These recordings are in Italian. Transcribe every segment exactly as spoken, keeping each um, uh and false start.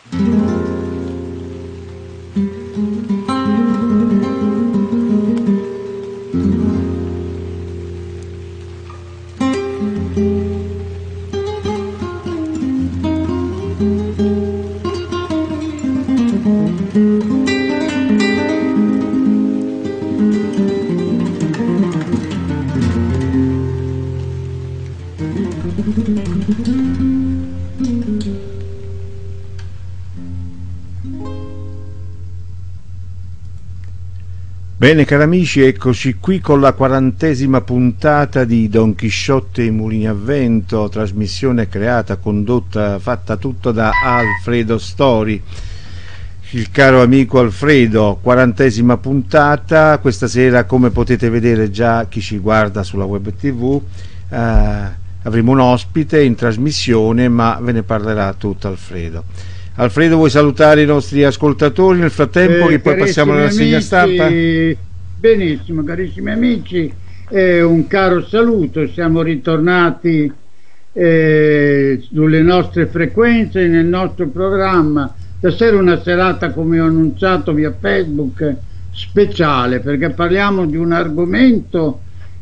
Bene cari amici, eccoci qui con la quarantesima puntata di Don Chisciotte e i Mulini a Vento, trasmissione creata, condotta, fatta tutto da Alfredo Stori, il caro amico Alfredo. Quarantesima puntata, questa sera, come potete vedere già chi ci guarda sulla web tv, eh, avremo un ospite in trasmissione, ma ve ne parlerà tutto Alfredo. Alfredo, vuoi salutare i nostri ascoltatori nel frattempo, eh, che poi passiamo alla rassegna stampa? Benissimo, carissimi amici, eh, un caro saluto. Siamo ritornati eh, sulle nostre frequenze, nel nostro programma. Stasera una serata, come ho annunciato via Facebook, speciale, perché parliamo di un argomento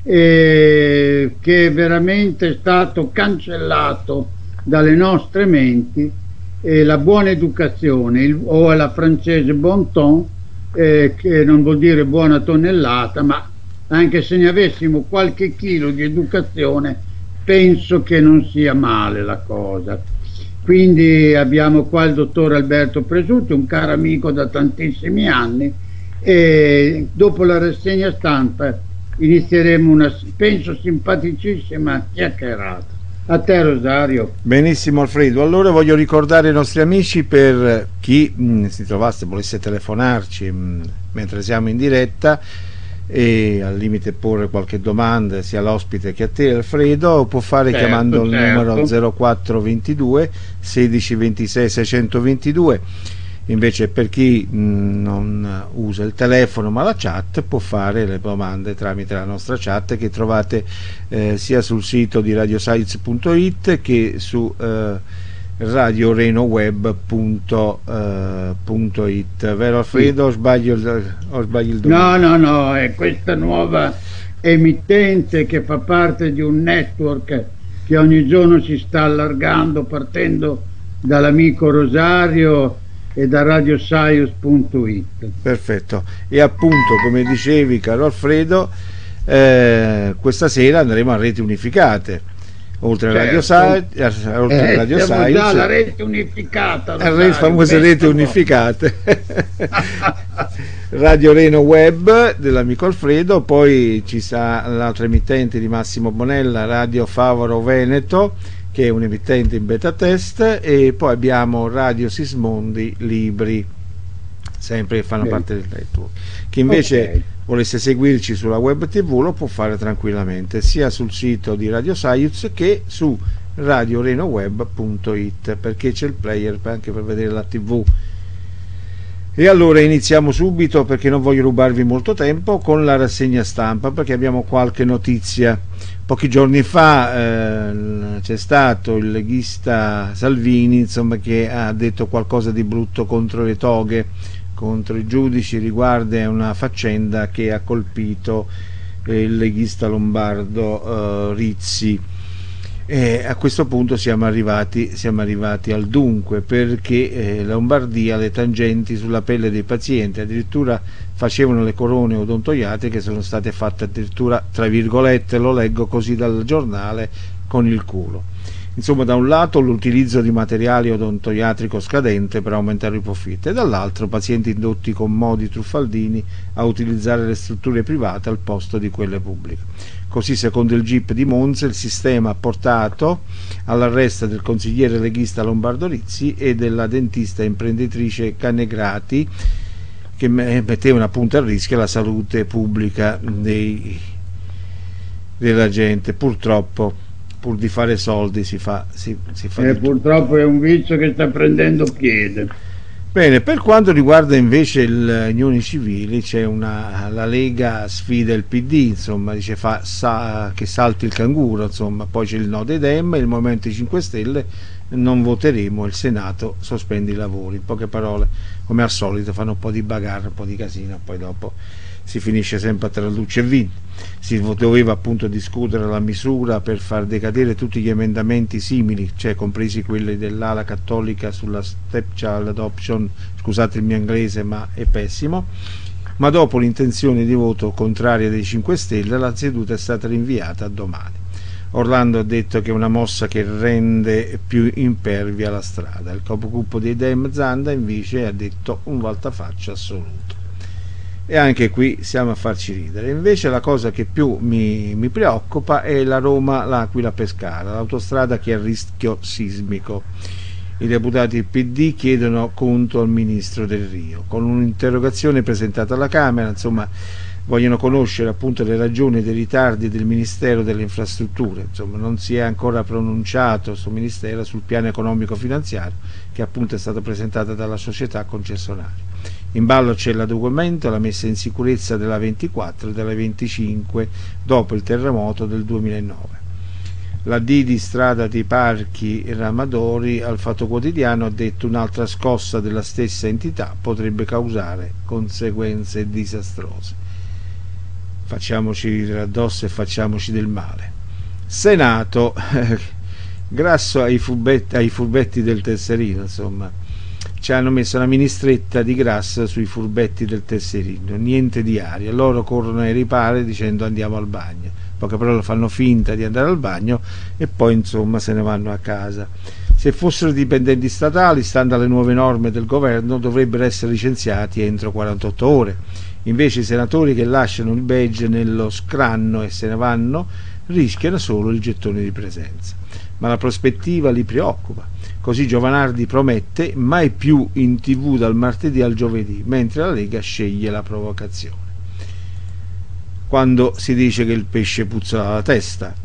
eh, che è veramente stato cancellato dalle nostre menti. E la buona educazione, il, o alla francese bon ton, eh, che non vuol dire buona tonnellata, ma anche se ne avessimo qualche chilo di educazione, penso che non sia male la cosa. Quindi abbiamo qua il dottor Alberto Presutti, un caro amico da tantissimi anni, e dopo la rassegna stampa inizieremo una, penso, simpaticissima chiacchierata. A te, Rosario. Benissimo Alfredo, allora voglio ricordare ai nostri amici, per chi mh, si trovasse, volesse telefonarci mh, mentre siamo in diretta e al limite porre qualche domanda sia all'ospite che a te Alfredo, può fare certo, chiamando il certo. numero zero quattro ventidue sedici ventisei seicentoventidue. Invece per chi mh, non usa il telefono ma la chat, può fare le domande tramite la nostra chat, che trovate eh, sia sul sito di radioscience punto it che su eh, radiorenoweb punto it. Vero Alfredo? Sì. O sbaglio il, o sbaglio il no no no è questa nuova emittente che fa parte di un network che ogni giorno si sta allargando, partendo dall'amico Rosario e da radioscience punto it. Perfetto. E appunto, come dicevi caro Alfredo, eh, questa sera andremo a reti unificate, oltre certo. a Radio Science, oltre eh, Radio siamo Science, già alla rete unificata, le re, famose reti unificate. Radio Reno Web dell'amico Alfredo, poi ci sarà l'altra emittente di Massimo Bonella, Radio Favaro Veneto, che è un emittente in beta test, e poi abbiamo Radio Sismondi Libri, sempre che fanno okay. parte del network. Chi invece okay. volesse seguirci sulla web tv lo può fare tranquillamente, sia sul sito di Radio Science che su radiorenoweb punto it, perché c'è il player anche per vedere la tv. E allora iniziamo subito, perché non voglio rubarvi molto tempo, con la rassegna stampa, perché abbiamo qualche notizia. Pochi giorni fa eh, c'è stato il leghista Salvini, insomma, che ha detto qualcosa di brutto contro le toghe, contro i giudici, riguarda una faccenda che ha colpito eh, il leghista lombardo eh, Rizzi. E a questo punto siamo arrivati, siamo arrivati al dunque, perché eh, Lombardia le tangenti sulla pelle dei pazienti, addirittura facevano le corone odontoiatriche che sono state fatte addirittura, tra virgolette, lo leggo così dal giornale, con il culo. Insomma, da un lato l'utilizzo di materiale odontoiatrico scadente per aumentare i profitti, e dall'altro pazienti indotti con modi truffaldini a utilizzare le strutture private al posto di quelle pubbliche. Così, secondo il G I P di Monza, il sistema ha portato all'arresto del consigliere leghista Lombardo Rizzi e della dentista imprenditrice Canegrati, che mettevano appunto a rischio la salute pubblica dei, della gente. Purtroppo, pur di fare soldi si fa, si, si fa eh, purtroppo è un vizio che sta prendendo piede. Bene, per quanto riguarda invece il, gli unioni civili, c'è una, la Lega sfida il P D, insomma, dice fa, sa, che salti il canguro, insomma. Poi c'è il no dei Dem, il Movimento cinque Stelle non voteremo, il Senato sospende i lavori. In poche parole, come al solito, fanno un po' di bagarre, un po' di casino, poi dopo si finisce sempre tra luce e vino. Si doveva appunto discutere la misura per far decadere tutti gli emendamenti simili, cioè compresi quelli dell'ala cattolica sulla stepchild adoption, scusate il mio inglese ma è pessimo, ma dopo l'intenzione di voto contraria dei cinque Stelle la seduta è stata rinviata a domani. Orlando ha detto che è una mossa che rende più impervia la strada. Il capogruppo dei Dem Zanda invece ha detto un voltafaccia assoluto. E anche qui siamo a farci ridere. Invece la cosa che più mi, mi preoccupa è la Roma-L'Aquila-Pescara, l'autostrada che è a rischio sismico. I deputati del P D chiedono conto al ministro Del Rio. Con un'interrogazione presentata alla Camera, insomma, vogliono conoscere appunto le ragioni dei ritardi del Ministero delle Infrastrutture. Insomma, non si è ancora pronunciato questo Ministero sul piano economico-finanziario che appunto è stato presentato dalla società concessionaria. In ballo c'è l'adeguamento e la messa in sicurezza della ventiquattro e della venticinque dopo il terremoto del duemilanove. La D di Strada dei Parchi Ramadori al Fatto Quotidiano ha detto un'altra scossa della stessa entità potrebbe causare conseguenze disastrose. Facciamoci ridere addosso e facciamoci del male. Senato, grasso ai furbetti, ai furbetti del tesserino, insomma. Ci hanno messo una ministretta di Grasso sui furbetti del tesserino, niente di aria, loro corrono ai ripari dicendo andiamo al bagno, poche parole fanno finta di andare al bagno e poi insomma se ne vanno a casa. Se fossero dipendenti statali, stando alle nuove norme del governo, dovrebbero essere licenziati entro quarantotto ore, invece i senatori che lasciano il badge nello scranno e se ne vanno rischiano solo il gettone di presenza. Ma la prospettiva li preoccupa. Così Giovanardi promette mai più in tv dal martedì al giovedì, mentre la Lega sceglie la provocazione. Quando si dice che il pesce puzza dalla testa.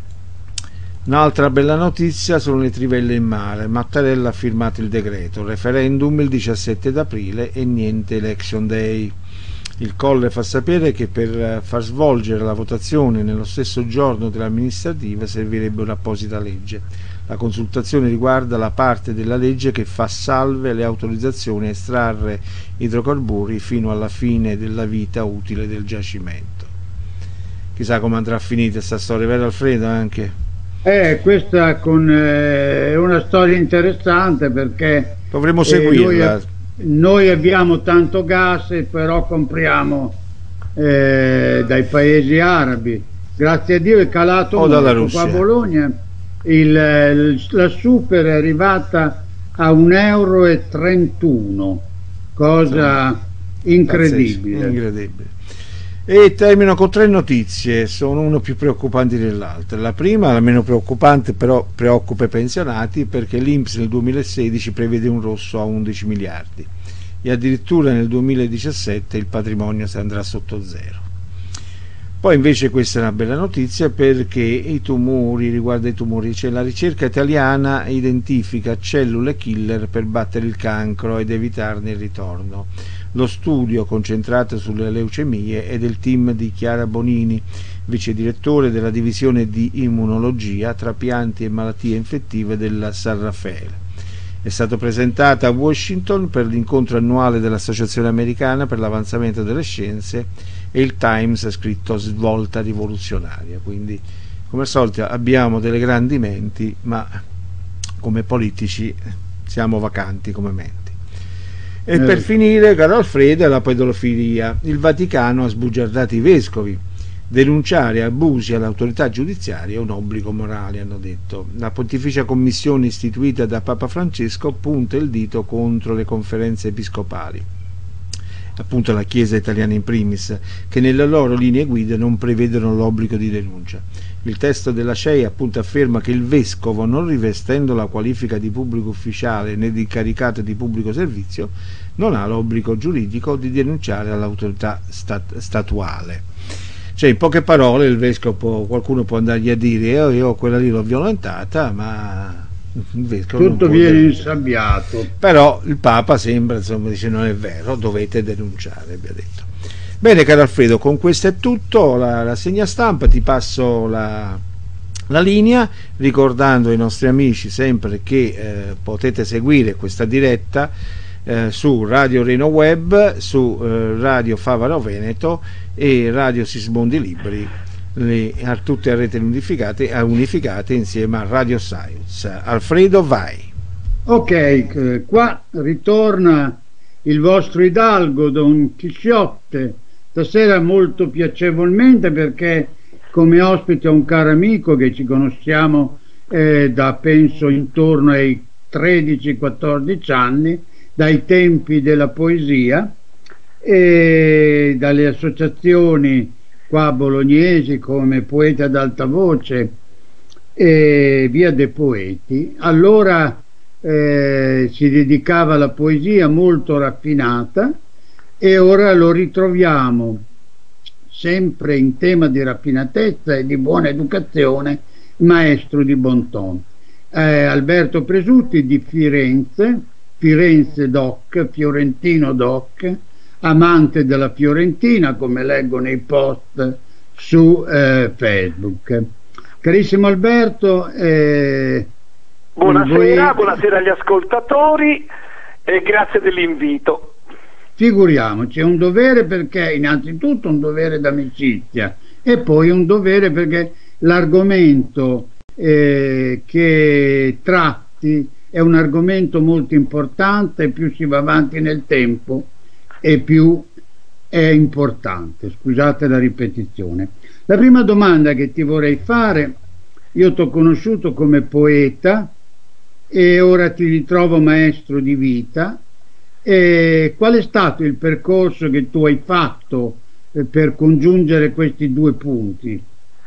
Un'altra bella notizia sono le trivelle in mare. Mattarella ha firmato il decreto, referendum il diciassette d'aprile e niente election day. Il Colle fa sapere che per far svolgere la votazione nello stesso giorno dell'amministrativa servirebbe un'apposita legge. La consultazione riguarda la parte della legge che fa salve le autorizzazioni a estrarre idrocarburi fino alla fine della vita utile del giacimento. Chissà come andrà a finire questa storia, vero Alfredo? Anche eh, questa con, eh, è una storia interessante perché dovremo seguirla. Eh, noi, noi abbiamo tanto gas e però compriamo eh, dai paesi arabi. Grazie a Dio è calato o dalla molto. Russia. Qua a Bologna il, la super è arrivata a un euro e trentuno, cosa sì, incredibile. Pazzesco, incredibile. E termino con tre notizie, sono una più preoccupanti dell'altra. La prima, la meno preoccupante, però preoccupa i pensionati perché l'I N P S nel duemilasedici prevede un rosso a undici miliardi e addirittura nel duemiladiciassette il patrimonio si andrà sotto zero. Poi invece questa è una bella notizia perché i tumori, riguarda i tumori, cioè la ricerca italiana identifica cellule killer per battere il cancro ed evitarne il ritorno. Lo studio concentrato sulle leucemie è del team di Chiara Bonini, vice direttore della divisione di immunologia, trapianti e malattie infettive della San Raffaele. È stato presentato a Washington per l'incontro annuale dell'Associazione Americana per l'Avanzamento delle Scienze e il Times ha scritto svolta rivoluzionaria, quindi come al solito abbiamo delle grandi menti ma come politici siamo vacanti come menti. E eh. per finire, caro Alfredo, la pedofilia. Il Vaticano ha sbugiardato i vescovi. Denunciare abusi all'autorità giudiziaria è un obbligo morale, hanno detto. La Pontificia Commissione istituita da Papa Francesco punta il dito contro le conferenze episcopali, appunto la Chiesa italiana in primis, che nelle loro linee guida non prevedono l'obbligo di denuncia. Il testo della C E I appunto afferma che il vescovo, non rivestendo la qualifica di pubblico ufficiale né di incaricato di pubblico servizio, non ha l'obbligo giuridico di denunciare all'autorità stat- statuale. Cioè, in poche parole, il vescovo, qualcuno può andargli a dire io, io quella lì l'ho violentata, ma il vescovo tutto viene insabbiato. Però il Papa sembra, insomma, dice non è vero, dovete denunciare, vi ha detto. Bene, caro Alfredo, con questo è tutto, la rassegna stampa, ti passo la, la linea, ricordando ai nostri amici sempre che eh, potete seguire questa diretta eh, su Radio Reno Web, su eh, Radio Favaro Veneto e Radio Sismondi Libri, le, a, tutte a rete unificate, a unificate insieme a Radio Science. Alfredo, vai. Ok, qua ritorna il vostro Hidalgo Don Chisciotte, stasera molto piacevolmente, perché come ospite ho un caro amico che ci conosciamo eh, da penso intorno ai tredici quattordici anni, dai tempi della poesia e dalle associazioni qua bolognesi come Poeti ad Alta Voce e Via dei Poeti. Allora Eh, si dedicava alla poesia molto raffinata, e ora lo ritroviamo sempre in tema di raffinatezza e di buona educazione, maestro di bon ton. eh, Alberto Presutti di Firenze, Firenze doc, fiorentino doc, amante della Fiorentina, come leggo nei post su eh, Facebook. Carissimo Alberto, eh, buonasera, buonasera agli ascoltatori e grazie dell'invito. Figuriamoci, è un dovere, perché innanzitutto un dovere d'amicizia e poi un dovere perché l'argomento eh, che tratti è un argomento molto importante, più si va avanti nel tempo e più è importante. Scusate la ripetizione. La prima domanda che ti vorrei fare: io ti ho conosciuto come poeta e ora ti ritrovo maestro di vita. E qual è stato il percorso che tu hai fatto eh, per congiungere questi due punti?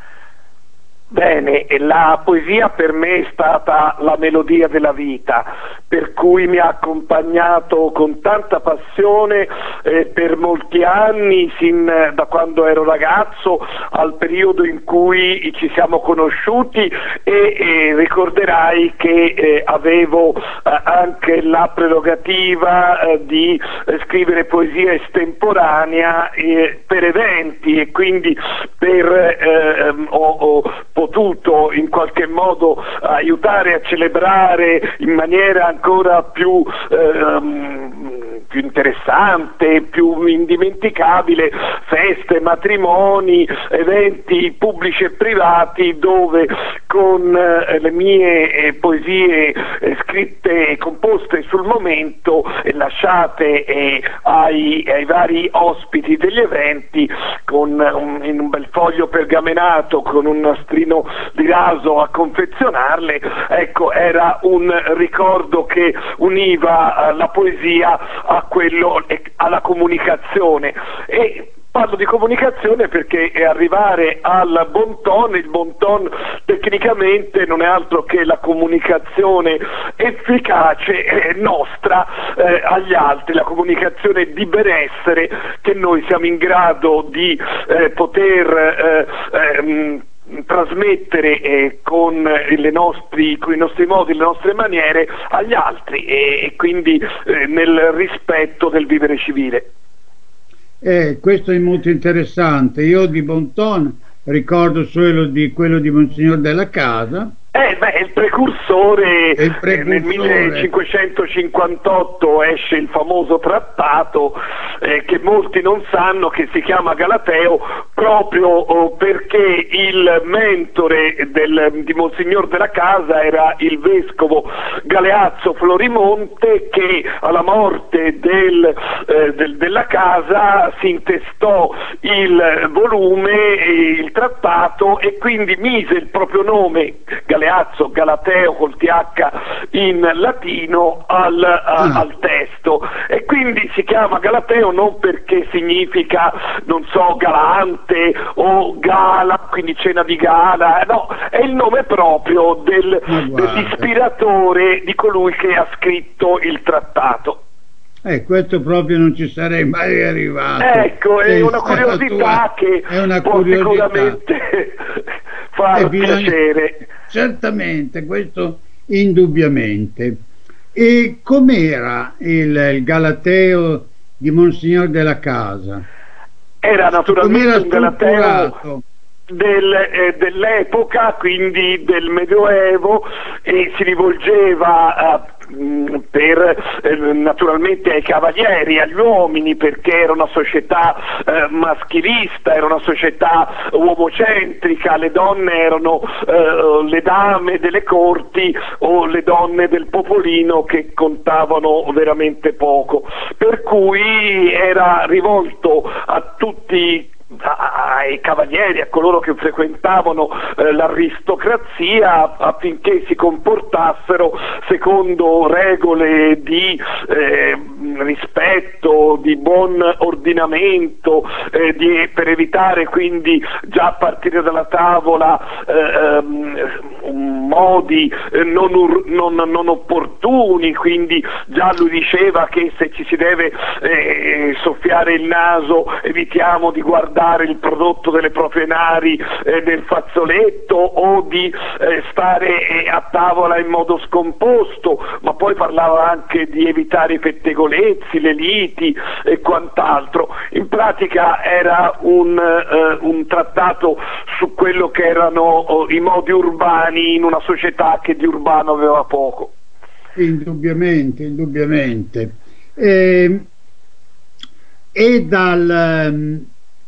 Bene, la poesia per me è stata la melodia della vita, per cui mi ha accompagnato con tanta passione eh, per molti anni, sin da quando ero ragazzo al periodo in cui ci siamo conosciuti, e, e ricorderai che eh, avevo eh, anche la prerogativa eh, di eh, scrivere poesia estemporanea eh, per eventi, e quindi per eh, ho, ho potuto in qualche modo aiutare a celebrare in maniera ancora più, ehm, più interessante, più indimenticabile, feste, matrimoni, eventi pubblici e privati dove con eh, le mie eh, poesie eh, scritte e composte sul momento e lasciate eh, ai, ai vari ospiti degli eventi con un, in un bel foglio pergamenato con un nastrino di raso a confezionarle, ecco, era un ricordo che univa uh, la poesia a quello, eh, alla comunicazione. E parlo di comunicazione perché arrivare al bon ton, il bon ton tecnicamente non è altro che la comunicazione efficace eh, nostra eh, agli altri, la comunicazione di benessere che noi siamo in grado di eh, poter eh, ehm, trasmettere eh, con, le nostri, con i nostri modi, le nostre maniere agli altri, e, e quindi eh, nel rispetto del vivere civile. Eh, questo è molto interessante. Io di bon ton ricordo solo di quello di Monsignor della Casa. Eh, beh, il precursore, il precursore. Eh, nel millecinquecentocinquantotto esce il famoso trattato eh, che molti non sanno, che si chiama Galateo, proprio oh, perché il mentore del, di Monsignor della Casa era il vescovo Galeazzo Florimonte, che alla morte del, eh, del, della Casa si intestò il volume, il trattato, e quindi mise il proprio nome, Galeazzo Galateo col T H in latino, al, a, mm. al testo, e quindi si chiama Galateo non perché significa, non so, galante o gala, quindi cena di gala, no, è il nome proprio del, dell'ispiratore, di colui che ha scritto il trattato. Eh, questo proprio non ci sarei mai arrivato. Ecco, è una curiosità che è una può curiosità. sicuramente far piacere. Certamente, questo indubbiamente. E com'era il, il Galateo di Monsignor della Casa? Era naturalmente un Galateo Del, eh, dell'epoca, quindi del Medioevo, e si rivolgeva eh, per eh, naturalmente ai cavalieri, agli uomini, perché era una società eh, maschilista, era una società uomocentrica, le donne erano eh, le dame delle corti o le donne del popolino, che contavano veramente poco, per cui era rivolto a tutti, ai cavalieri, a coloro che frequentavano eh, l'aristocrazia, affinché si comportassero secondo regole di eh, rispetto, di buon ordinamento, eh, di, per evitare quindi già a partire dalla tavola eh, um, modi eh, non, ur, non, non opportuni, quindi già lui diceva che se ci si deve eh, soffiare il naso evitiamo di guardare il prodotto delle proprie nari eh, nel fazzoletto, o di eh, stare eh, a tavola in modo scomposto, ma poi parlava anche di evitare i pettegolezzi, le liti e quant'altro. In pratica era un, eh, un trattato su quello che erano oh, i modi urbani in una società che di urbano aveva poco. Indubbiamente, indubbiamente. E, e dal...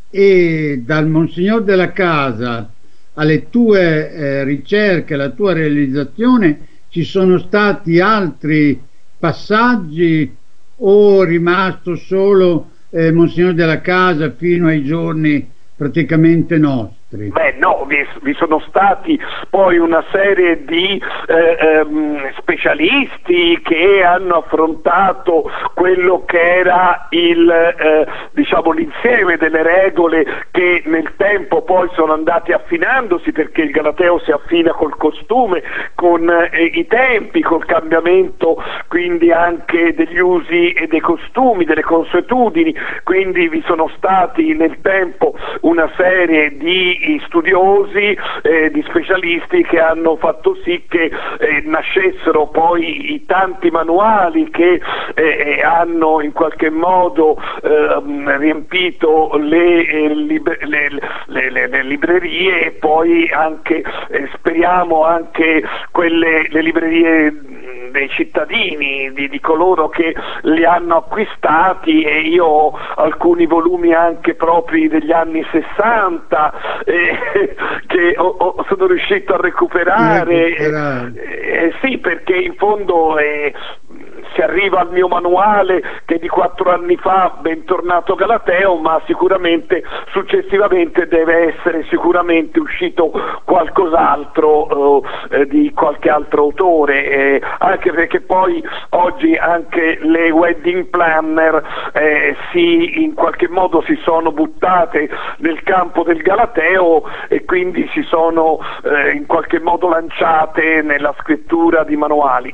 e dal Monsignor della Casa alle tue eh, ricerche, alla tua realizzazione, ci sono stati altri passaggi, o è rimasto solo eh, Monsignor della Casa fino ai giorni praticamente nostri? Beh no, vi, vi sono stati poi una serie di eh, ehm, specialisti che hanno affrontato quello che era il eh, diciamo l'insieme delle regole, che nel tempo poi sono andati affinandosi, perché il Galateo si affina col costume, con eh, i tempi, col cambiamento quindi anche degli usi e dei costumi, delle consuetudini, quindi vi sono stati nel tempo una serie di studiosi, eh, di specialisti, che hanno fatto sì che eh, nascessero poi i tanti manuali che eh, hanno in qualche modo eh, riempito le, eh, libre, le, le, le, le librerie, e poi anche eh, speriamo anche quelle le librerie dei cittadini, di, di coloro che li hanno acquistati, e io ho alcuni volumi anche propri degli anni sessanta eh, che ho, ho, sono riuscito a recuperare, eh, eh, sì, perché in fondo eh, si arriva al mio manuale che è di quattro anni fa, Bentornato Galateo, ma sicuramente successivamente deve essere sicuramente uscito qualcos'altro eh, di qualche altro autore, eh, anche perché poi oggi anche le wedding planner eh, si in qualche modo si sono buttate nel campo del Galateo, e quindi si sono eh, in qualche modo lanciate nella scrittura di manuali.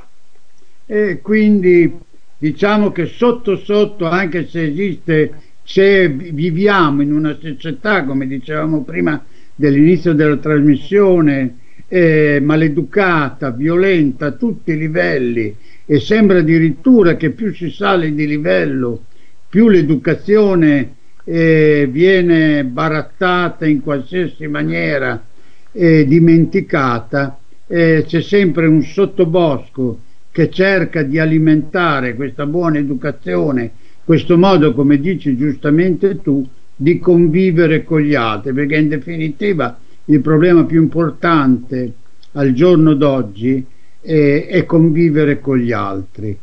E quindi diciamo che sotto sotto, anche se esiste, se viviamo in una società, come dicevamo prima dell'inizio della trasmissione, eh, maleducata, violenta a tutti i livelli, e sembra addirittura che più si sale di livello più l'educazione eh, viene barattata in qualsiasi maniera, eh, dimenticata, eh, c'è sempre un sottobosco che cerca di alimentare questa buona educazione, questo modo, come dici giustamente tu, di convivere con gli altri, perché in definitiva il problema più importante al giorno d'oggi è, è convivere con gli altri,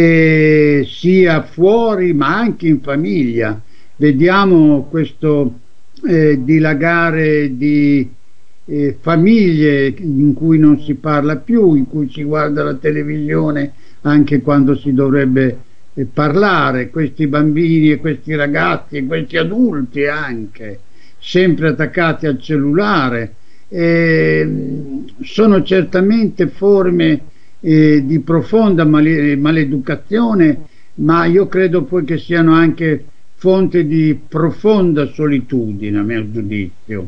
e sia fuori ma anche in famiglia. Vediamo questo eh, dilagare di Eh, famiglie in cui non si parla più, in cui si guarda la televisione anche quando si dovrebbe eh, parlare, questi bambini e questi ragazzi e questi adulti anche sempre attaccati al cellulare, eh, sono certamente forme eh, di profonda male maleducazione, ma io credo poi che siano anche fonte di profonda solitudine, a mio giudizio.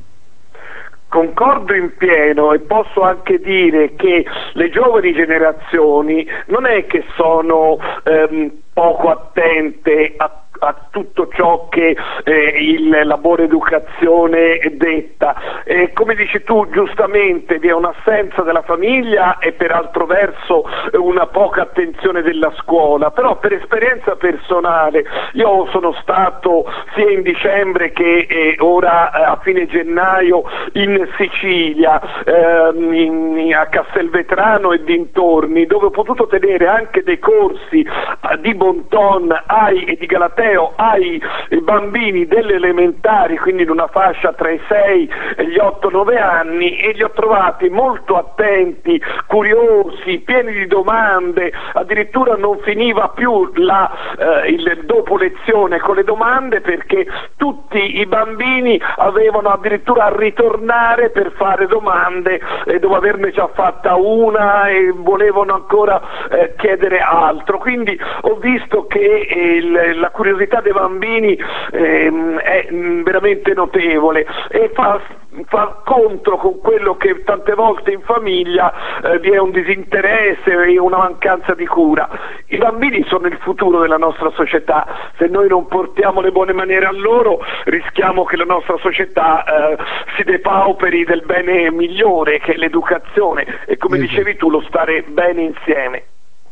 Concordo in pieno, e posso anche dire che le giovani generazioni non è che sono ehm, poco attente a, a tutto ciò che eh, il, la buona educazione detta. E come dici tu giustamente, vi è un'assenza della famiglia e per altro verso una poca attenzione della scuola, però per esperienza personale io sono stato sia in dicembre che eh, ora eh, a fine gennaio in Sicilia, eh, in, a Castelvetrano e dintorni, dove ho potuto tenere anche dei corsi eh, di bon ton ai, e di galateo ai bambini delle elementari, quindi in una fascia tra i sei e gli otto nove anni, e li ho trovati molto attenti, curiosi, pieni di domande, addirittura non finiva più la, eh, il dopo lezione con le domande, perché tutti i bambini avevano addirittura a ritornare per fare domande eh, dopo averne già fatta una e volevano ancora eh, chiedere altro. Quindi ho visto che eh, il, la curiosità dei bambini eh, è mh, veramente notevole e fa, fa contro con quello che tante volte in famiglia eh, vi è un disinteresse e una mancanza di cura. I bambini sono il futuro della nostra società, se noi non portiamo le buone maniere a loro rischiamo che la nostra società eh, si depauperi del bene migliore che è l'educazione e, come esatto. dicevi tu, lo stare bene insieme.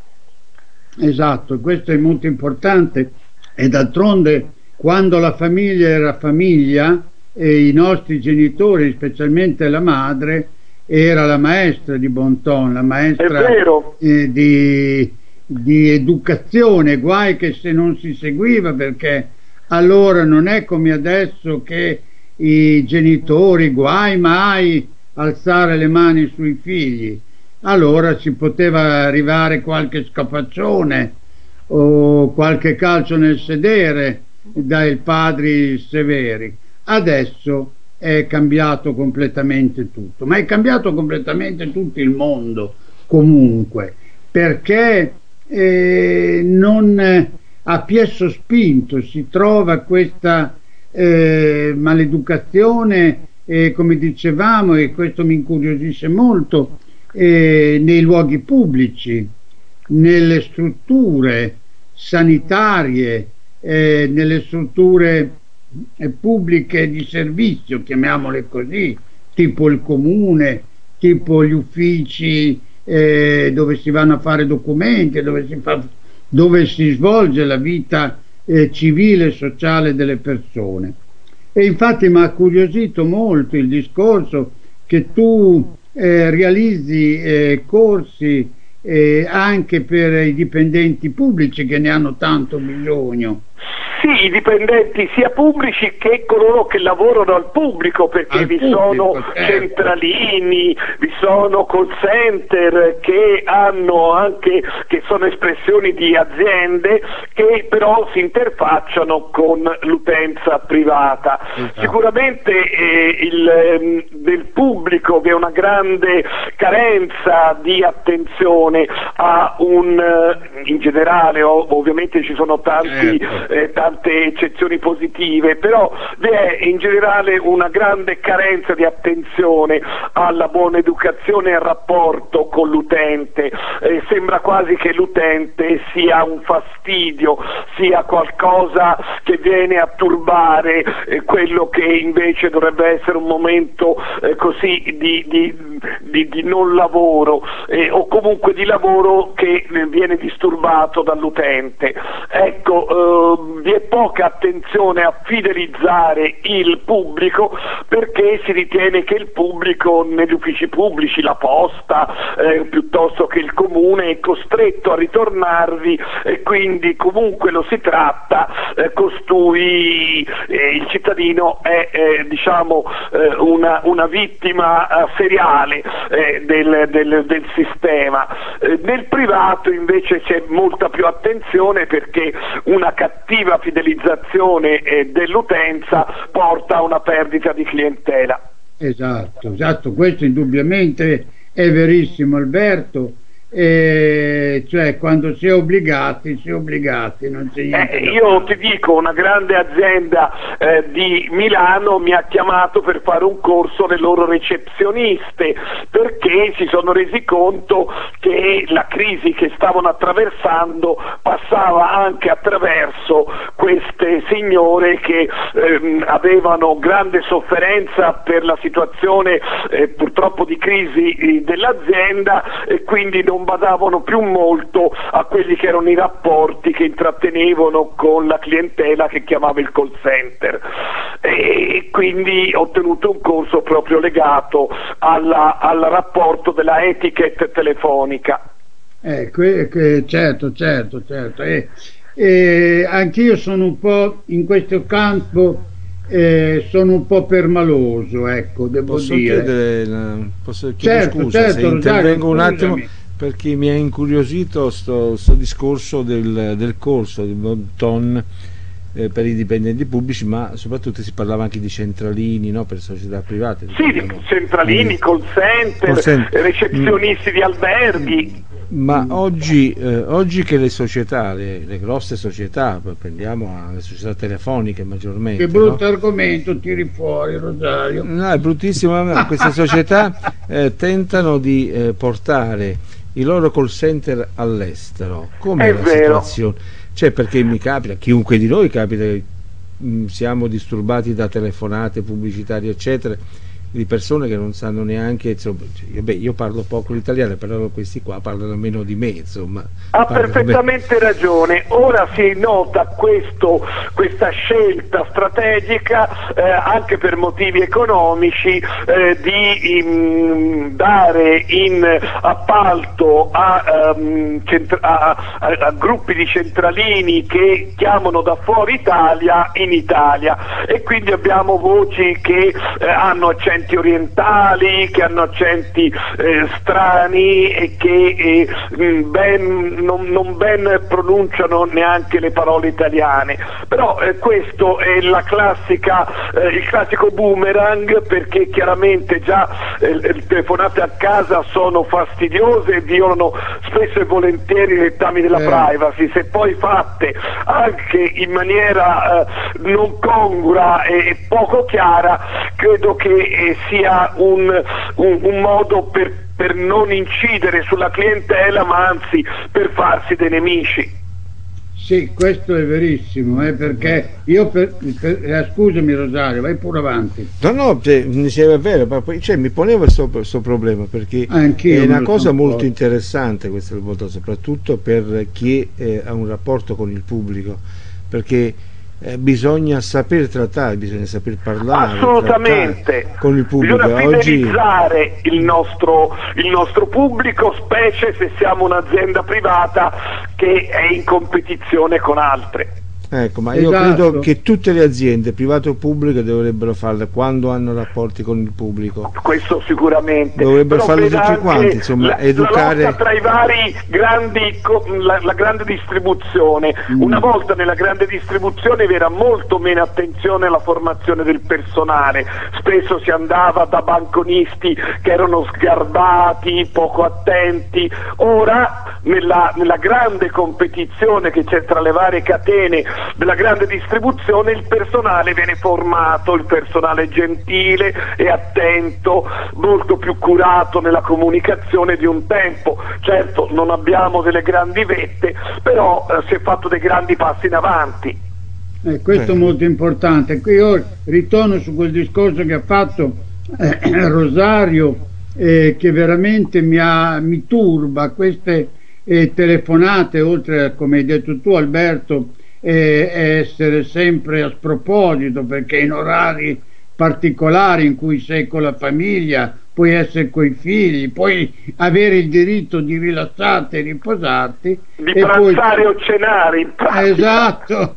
Esatto, questo è molto importante, e d'altronde quando la famiglia era famiglia e i nostri genitori, specialmente la madre, era la maestra di bon ton, la maestra eh, di, di educazione, guai che se non si seguiva, perché allora non è come adesso che i genitori guai mai alzare le mani sui figli. Allora si poteva arrivare qualche scapaccione o qualche calcio nel sedere dai padri severi. Adesso è cambiato completamente tutto, ma è cambiato completamente tutto il mondo comunque, perché eh, non a piè sospinto si trova questa eh, maleducazione, eh, come dicevamo, e questo mi incuriosisce molto, eh, nei luoghi pubblici, nelle strutture sanitarie, eh, nelle strutture eh, pubbliche di servizio, chiamiamole così, tipo il comune, tipo gli uffici eh, dove si vanno a fare documenti, dove si, fa, dove si svolge la vita eh, civile e sociale delle persone. E infatti mi ha curiosito molto il discorso che tu eh, realizzi eh, corsi eh, anche per i dipendenti pubblici che ne hanno tanto bisogno. Sì, i dipendenti sia pubblici che coloro che lavorano al pubblico, perché al vi pubblico, sono certo. centralini, vi sono call center che hanno anche, che sono espressioni di aziende che però si interfacciano con l'utenza privata. Esatto. Sicuramente eh, il, del pubblico vi è una grande carenza di attenzione a un, in generale ov- ovviamente ci sono tanti, certo. eh, tante eccezioni positive, però vi è in generale una grande carenza di attenzione alla buona educazione e al rapporto con l'utente. Eh, sembra quasi che l'utente sia un fastidio, sia qualcosa che viene a turbare eh, quello che invece dovrebbe essere un momento eh, così di, di, di, di non lavoro eh, o comunque di lavoro che eh, viene disturbato dall'utente. Ecco, eh, vi è poca attenzione a fidelizzare il pubblico, perché si ritiene che il pubblico negli uffici pubblici, la posta eh, piuttosto che il comune, è costretto a ritornarvi e quindi comunque lo si tratta, eh, costui eh, il cittadino è eh, diciamo eh, una, una vittima eh, seriale eh, del, del, del sistema. Eh, nel privato invece c'è molta più attenzione, perché una cattiva fidelizzazione eh, dell'utenza porta a una perdita di clientela. Esatto, esatto, questo indubbiamente è verissimo, Alberto, eh, cioè quando si è obbligati, si è obbligati, non c'è niente. Eh, io ti dico, una grande azienda eh, di Milano mi ha chiamato per fare un corso alle loro recezioniste, perché si sono resi conto che la crisi che stavano attraversando passava anche attraverso queste signore che ehm, avevano grande sofferenza per la situazione eh, purtroppo di crisi eh, dell'azienda, e quindi non badavano più molto a quelli che erano i rapporti che intrattenevano con la clientela che chiamava il call center, e quindi ho tenuto un corso proprio legato alla, al rapporto della etiquette telefonica. Eh, que, que, certo, certo, certo. Eh, eh, anch'io sono un po' in questo campo, eh, sono un po' permaloso, ecco, devo posso dire. Chiedere, posso chiedere Certo, scusa certo, se Rosario, intervengo un scusami. attimo, perché mi ha incuriosito sto, sto discorso del, del corso di Bonton eh, per i dipendenti pubblici, ma soprattutto si parlava anche di centralini, no, per società private. Sì, di centralini, call center, call center. recepzionisti mm. di alberghi. Ma oggi, eh, oggi che le società, le, le grosse società, prendiamo le società telefoniche maggiormente. Che brutto no? argomento tiri fuori, Rosario. No, è bruttissimo, ma queste società eh, tentano di eh, portare i loro call center all'estero. Com'è la situazione? Cioè, perché mi capita, chiunque di noi capita che mh, siamo disturbati da telefonate pubblicitarie, eccetera, di persone che non sanno neanche, insomma, io, beh, io parlo poco l'italiano, però questi qua parlano meno di me, insomma. Ha perfettamente me. ragione. Ora si nota questo, questa scelta strategica eh, anche per motivi economici eh, di in, dare in appalto a, um, a, a, a gruppi di centralini che chiamano da fuori Italia in Italia, e quindi abbiamo voci che eh, hanno accenti orientali, che hanno accenti eh, strani e che eh, ben, non, non ben pronunciano neanche le parole italiane, però eh, questo è la classica, eh, il classico boomerang, perché chiaramente già eh, le telefonate a casa sono fastidiose e violano spesso e volentieri i dettami della eh. privacy, se poi fatte anche in maniera eh, non congrua e poco chiara, credo che eh, sia un, un, un modo per, per non incidere sulla clientela, ma anzi per farsi dei nemici. Sì, questo è verissimo, eh, perché io per, per, eh, scusami Rosario, vai pure avanti. No, no, cioè, è vero, ma poi, cioè, mi ponevo questo problema, perché Anch'io è una cosa molto interessante questa del voto, soprattutto per chi eh, ha un rapporto con il pubblico, perché Eh, bisogna saper trattare, bisogna saper parlare assolutamente con il pubblico. Bisogna fidelizzare Oggi... il, nostro, il nostro pubblico, specie se siamo un'azienda privata che è in competizione con altre. Ecco, ma io esatto. credo che tutte le aziende, private o pubbliche, dovrebbero farle quando hanno rapporti con il pubblico. Questo sicuramente. Dovrebbero farlo tutti quanti, insomma, la, educare. La lotta tra i vari grandi, la, la grande distribuzione. Mm. Una volta nella grande distribuzione vi era molto meno attenzione alla formazione del personale. Spesso si andava da banconisti che erano sgarbati, poco attenti. Ora, nella, nella grande competizione che c'è tra le varie catene della grande distribuzione, il personale viene formato, il personale gentile e attento, molto più curato nella comunicazione di un tempo. Certo, non abbiamo delle grandi vette, però eh, si è fatto dei grandi passi in avanti. Eh, questo eh. è molto importante. Qui io ritorno su quel discorso che ha fatto eh, Rosario, eh, che veramente mi, ha, mi turba, queste eh, telefonate, oltre a, come hai detto tu Alberto, e essere sempre a sproposito, perché in orari particolari in cui sei con la famiglia, puoi essere coi figli, puoi avere il diritto di rilassarti e riposarti, di e pranzare poi... o cenare in pratica. Esatto.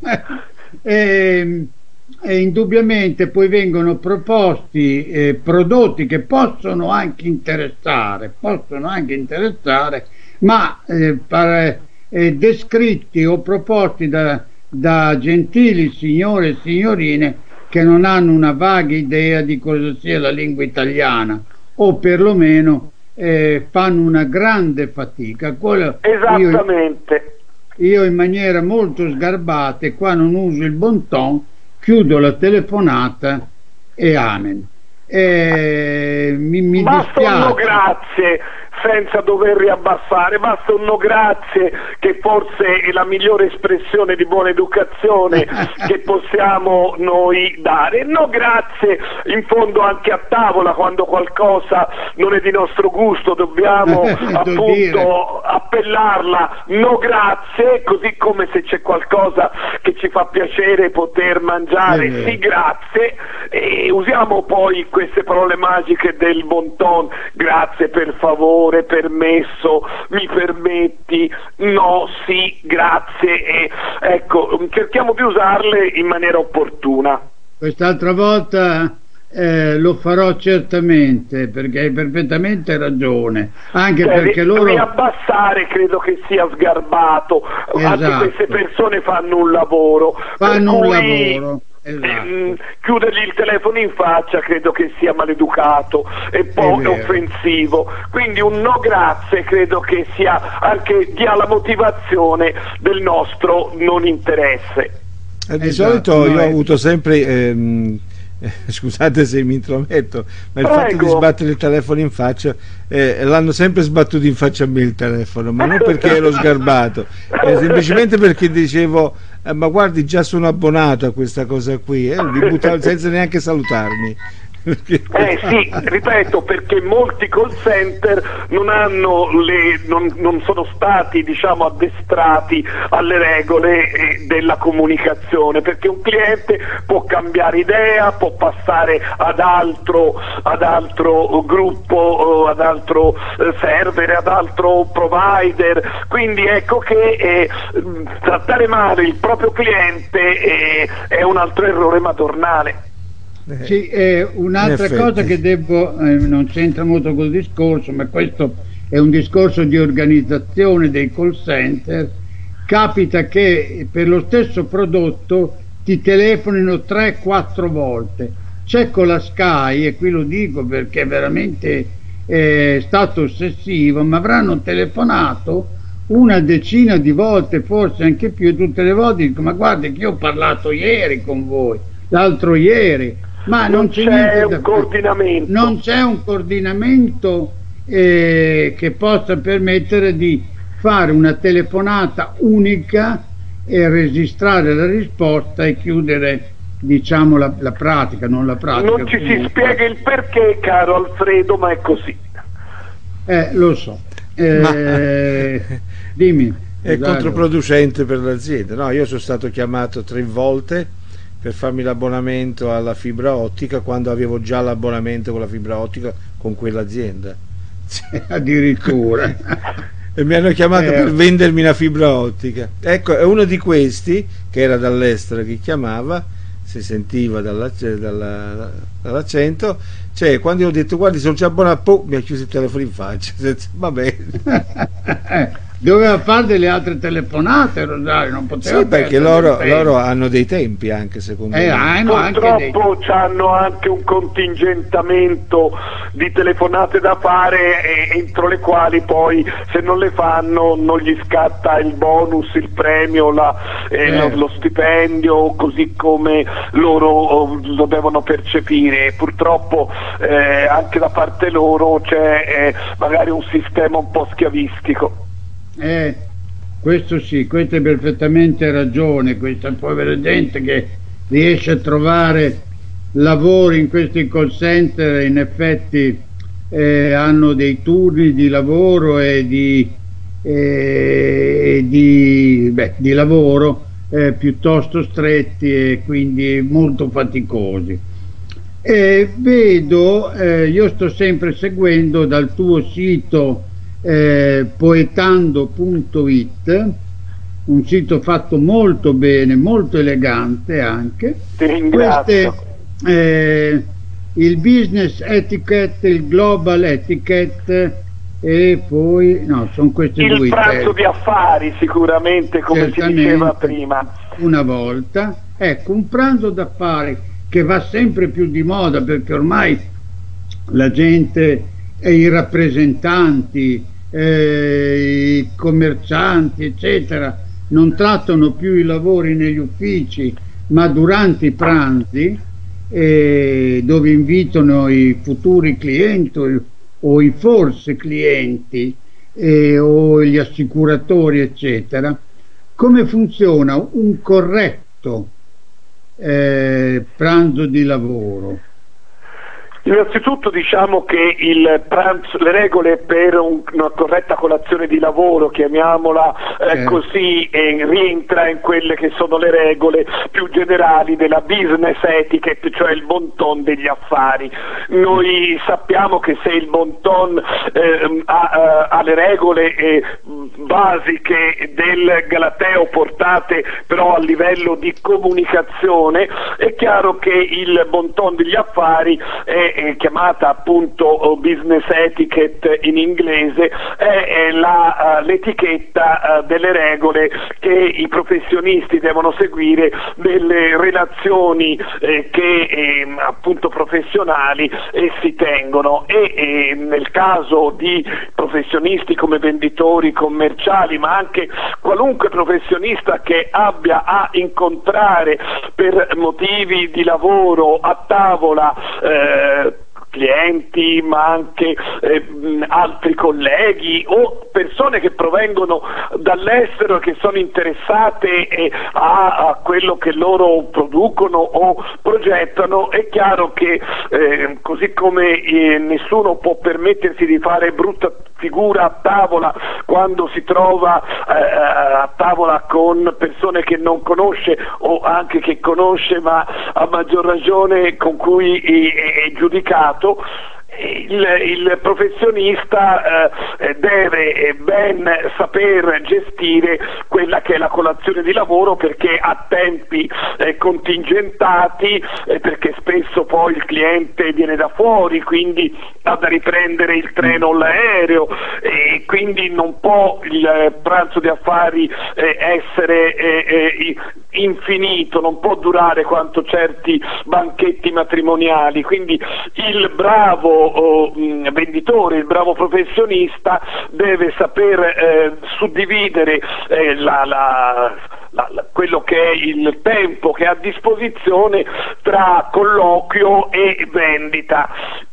e, e indubbiamente poi vengono proposti eh, prodotti che possono anche interessare, possono anche interessare, ma eh, per, eh, descritti o proposti da da gentili signore e signorine che non hanno una vaga idea di cosa sia la lingua italiana, o perlomeno eh, fanno una grande fatica. Quello, Esattamente. Io, io in maniera molto sgarbata, e qua non uso il bon ton, chiudo la telefonata e amen. Eh, mi, mi basta dispiace. un no grazie senza dover riabbassare, basta un no grazie, che forse è la migliore espressione di buona educazione che possiamo noi dare. No grazie in fondo anche a tavola, quando qualcosa non è di nostro gusto dobbiamo appunto appellarla no grazie, così come se c'è qualcosa che ci fa piacere poter mangiare sì grazie, e usiamo poi queste parole magiche del bon ton: grazie, per favore, permesso, mi permetti, no, sì, grazie, e ecco, cerchiamo di usarle in maniera opportuna. Quest'altra volta eh, lo farò certamente, perché hai perfettamente ragione, anche cioè, perché loro... riabbassare credo che sia sgarbato, esatto. Anche queste persone fanno un lavoro, fanno un cui... lavoro. Esatto. Eh, chiudergli il telefono in faccia credo che sia maleducato e poi offensivo, quindi un no grazie credo che sia anche dia la motivazione del nostro non interesse. Eh, di esatto, solito no, io è... ho avuto sempre ehm, eh, scusate se mi intrometto, ma il Prego. fatto di sbattere il telefono in faccia, eh, l'hanno sempre sbattuto in faccia a me il telefono, ma non perché ero sgarbato, eh, semplicemente perché dicevo eh, ma guardi, già sono abbonato a questa cosa qui, eh, li buttavo senza neanche salutarmi. Eh sì, ripeto, perché molti call center non hanno le, non, non sono stati, diciamo, addestrati alle regole eh, della comunicazione, perché un cliente può cambiare idea, può passare ad altro, ad altro gruppo, ad altro eh, server, ad altro provider, quindi ecco che eh, trattare male il proprio cliente eh, è un altro errore madornale. Sì, eh, un'altra cosa che devo, eh, non c'entra molto col discorso, ma questo è un discorso di organizzazione dei call center. Capita che per lo stesso prodotto ti telefonino tre quattro volte. C'è con la Sky, e qui lo dico perché è veramente eh, stato ossessivo, ma avranno telefonato una decina di volte, forse anche più, e tutte le volte dico: ma guardi che io ho parlato ieri con voi, l'altro ieri. Ma non, non c'è, c'è un coordinamento, non c'è un coordinamento eh, che possa permettere di fare una telefonata unica e registrare la risposta e chiudere, diciamo, la, la pratica, non la pratica. Non ci si spiega il perché, caro Alfredo, ma è così. Eh, lo so. Eh, ma... dimmi. È esatto. Controproducente per l'azienda. No, io sono stato chiamato tre volte per farmi l'abbonamento alla fibra ottica quando avevo già l'abbonamento con la fibra ottica con quell'azienda. Addirittura. E mi hanno chiamato eh. per vendermi una fibra ottica. Ecco, è uno di questi che era dall'estero che chiamava, si sentiva dall'accento, cioè quando io ho detto guardi sono già abbonato, mi ha chiuso il telefono in faccia. Va bene. Doveva fare delle altre telefonate, Rosario, non poteva. Sì, perché loro, loro hanno dei tempi anche, secondo eh, me. Hanno Purtroppo anche dei... hanno anche un contingentamento di telefonate da fare, e entro le quali poi, se non le fanno, non gli scatta il bonus, il premio, la, eh, eh. Lo, lo stipendio, così come loro oh, lo devono percepire. Purtroppo eh, anche da parte loro c'è eh, magari un sistema un po' schiavistico. Eh, questo sì, questo hai perfettamente ragione. Questa povera gente che riesce a trovare lavoro in questi call center, in effetti eh, hanno dei turni di lavoro e di, eh, di, beh, di lavoro eh, piuttosto stretti e quindi molto faticosi. E vedo, eh, io sto sempre seguendo dal tuo sito Eh, poetando punto it, un sito fatto molto bene, molto elegante anche. Ti ringrazio. Queste, eh, il business etiquette, il global etiquette e poi no, sono queste il due. Il pranzo di affari sicuramente, come si diceva prima. Una volta, ecco, un pranzo d'affari che va sempre più di moda, perché ormai la gente e i rappresentanti, eh, i commercianti, eccetera, non trattano più i lavori negli uffici, ma durante i pranzi, eh, dove invitano i futuri clienti o i forse clienti eh, o gli assicuratori, eccetera. Come funziona un corretto eh, pranzo di lavoro? Innanzitutto diciamo che il pranzo, le regole per un, una corretta colazione di lavoro, chiamiamola eh, eh. così, eh, rientra in quelle che sono le regole più generali della business etiquette, cioè il bon ton degli affari. Noi sappiamo che se il bon ton eh, ha, ha le regole eh, basiche del Galateo portate però a livello di comunicazione, è chiaro che il bon ton degli affari è È chiamata appunto business etiquette in inglese, è l'etichetta delle regole che i professionisti devono seguire nelle relazioni eh, che eh, appunto professionali essi tengono, e eh, nel caso di professionisti come venditori, commerciali, ma anche qualunque professionista che abbia a incontrare per motivi di lavoro a tavola eh, clienti, ma anche eh, altri colleghi o persone che provengono dall'estero e che sono interessate eh, a, a quello che loro producono o progettano. È chiaro che eh, così come eh, nessuno può permettersi di fare brutta figura a tavola quando si trova eh, a tavola con persone che non conosce o anche che conosce ma a maggior ragione con cui è, è giudicato, Il, il professionista eh, deve ben saper gestire quella che è la colazione di lavoro, perché ha tempi eh, contingentati, eh, perché spesso poi il cliente viene da fuori, quindi ha da riprendere il treno o l'aereo, e quindi non può il pranzo di affari eh, essere eh, eh, infinito, non può durare quanto certi banchetti matrimoniali. Quindi il bravo O, mh, venditore, il bravo professionista deve saper eh, suddividere eh, la, la, la, la, quello che è il tempo che ha a disposizione tra colloquio e vendita.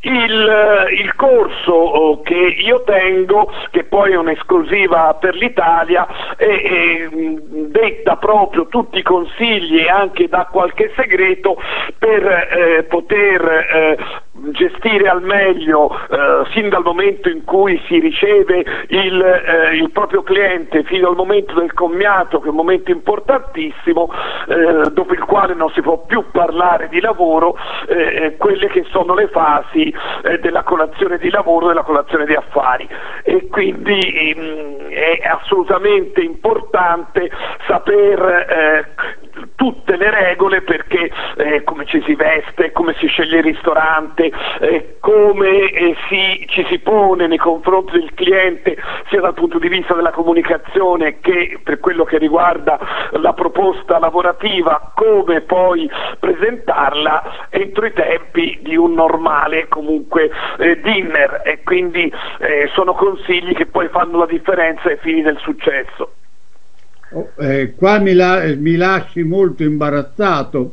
Il, il corso oh, che io tengo, che poi è un'esclusiva per l'Italia, è, è, detta proprio tutti i consigli e anche dà qualche segreto per eh, poter eh, gestire al meglio eh, sin dal momento in cui si riceve il, eh, il proprio cliente fino al momento del commiato, che è un momento importantissimo, eh, dopo il quale non si può più parlare di lavoro, eh, quelle che sono le fasi eh, della colazione di lavoro, della colazione di affari. E quindi ehm, è assolutamente importante saper eh, tutte le regole, perché eh, come ci si veste, come si sceglie il ristorante, eh, come eh, si, ci si pone nei confronti del cliente, sia dal punto di vista della comunicazione che per quello che riguarda la proposta lavorativa, come poi presentarla entro i tempi di un normale comunque eh, dinner. E quindi eh, sono consigli che poi fanno la differenza ai fini del successo. Oh, eh, qua mi, la, mi lasci molto imbarazzato,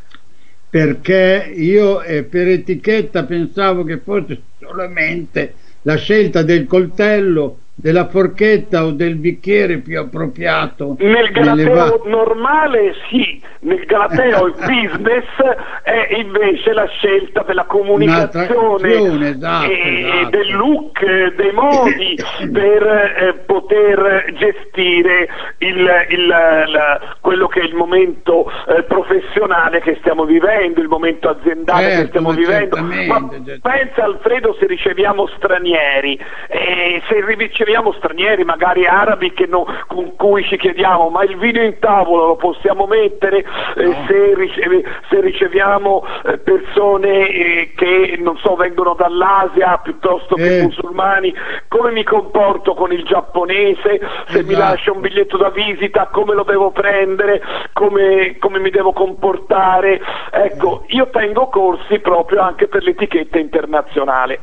perché io eh, per etichetta pensavo che fosse solamente la scelta del coltello, della forchetta o del bicchiere più appropriato. Nel Galateo normale sì, nel Galateo business è invece la scelta della comunicazione, esatto, e esatto. del look, dei modi per eh, poter gestire il, il, la, quello che è il momento eh, professionale che stiamo vivendo, il momento aziendale certo, che stiamo ma vivendo. Ma certo. pensa, Alfredo, se riceviamo stranieri, eh, se riceviamo stranieri magari arabi che no, con cui ci chiediamo ma il vino in tavola lo possiamo mettere, eh, no. se, ricev se riceviamo eh, persone eh, che non so vengono dall'Asia piuttosto che eh. musulmani, come mi comporto con il giapponese, se esatto. mi lascia un biglietto da visita come lo devo prendere, come, come mi devo comportare. Ecco, io tengo corsi proprio anche per l'etichetta internazionale.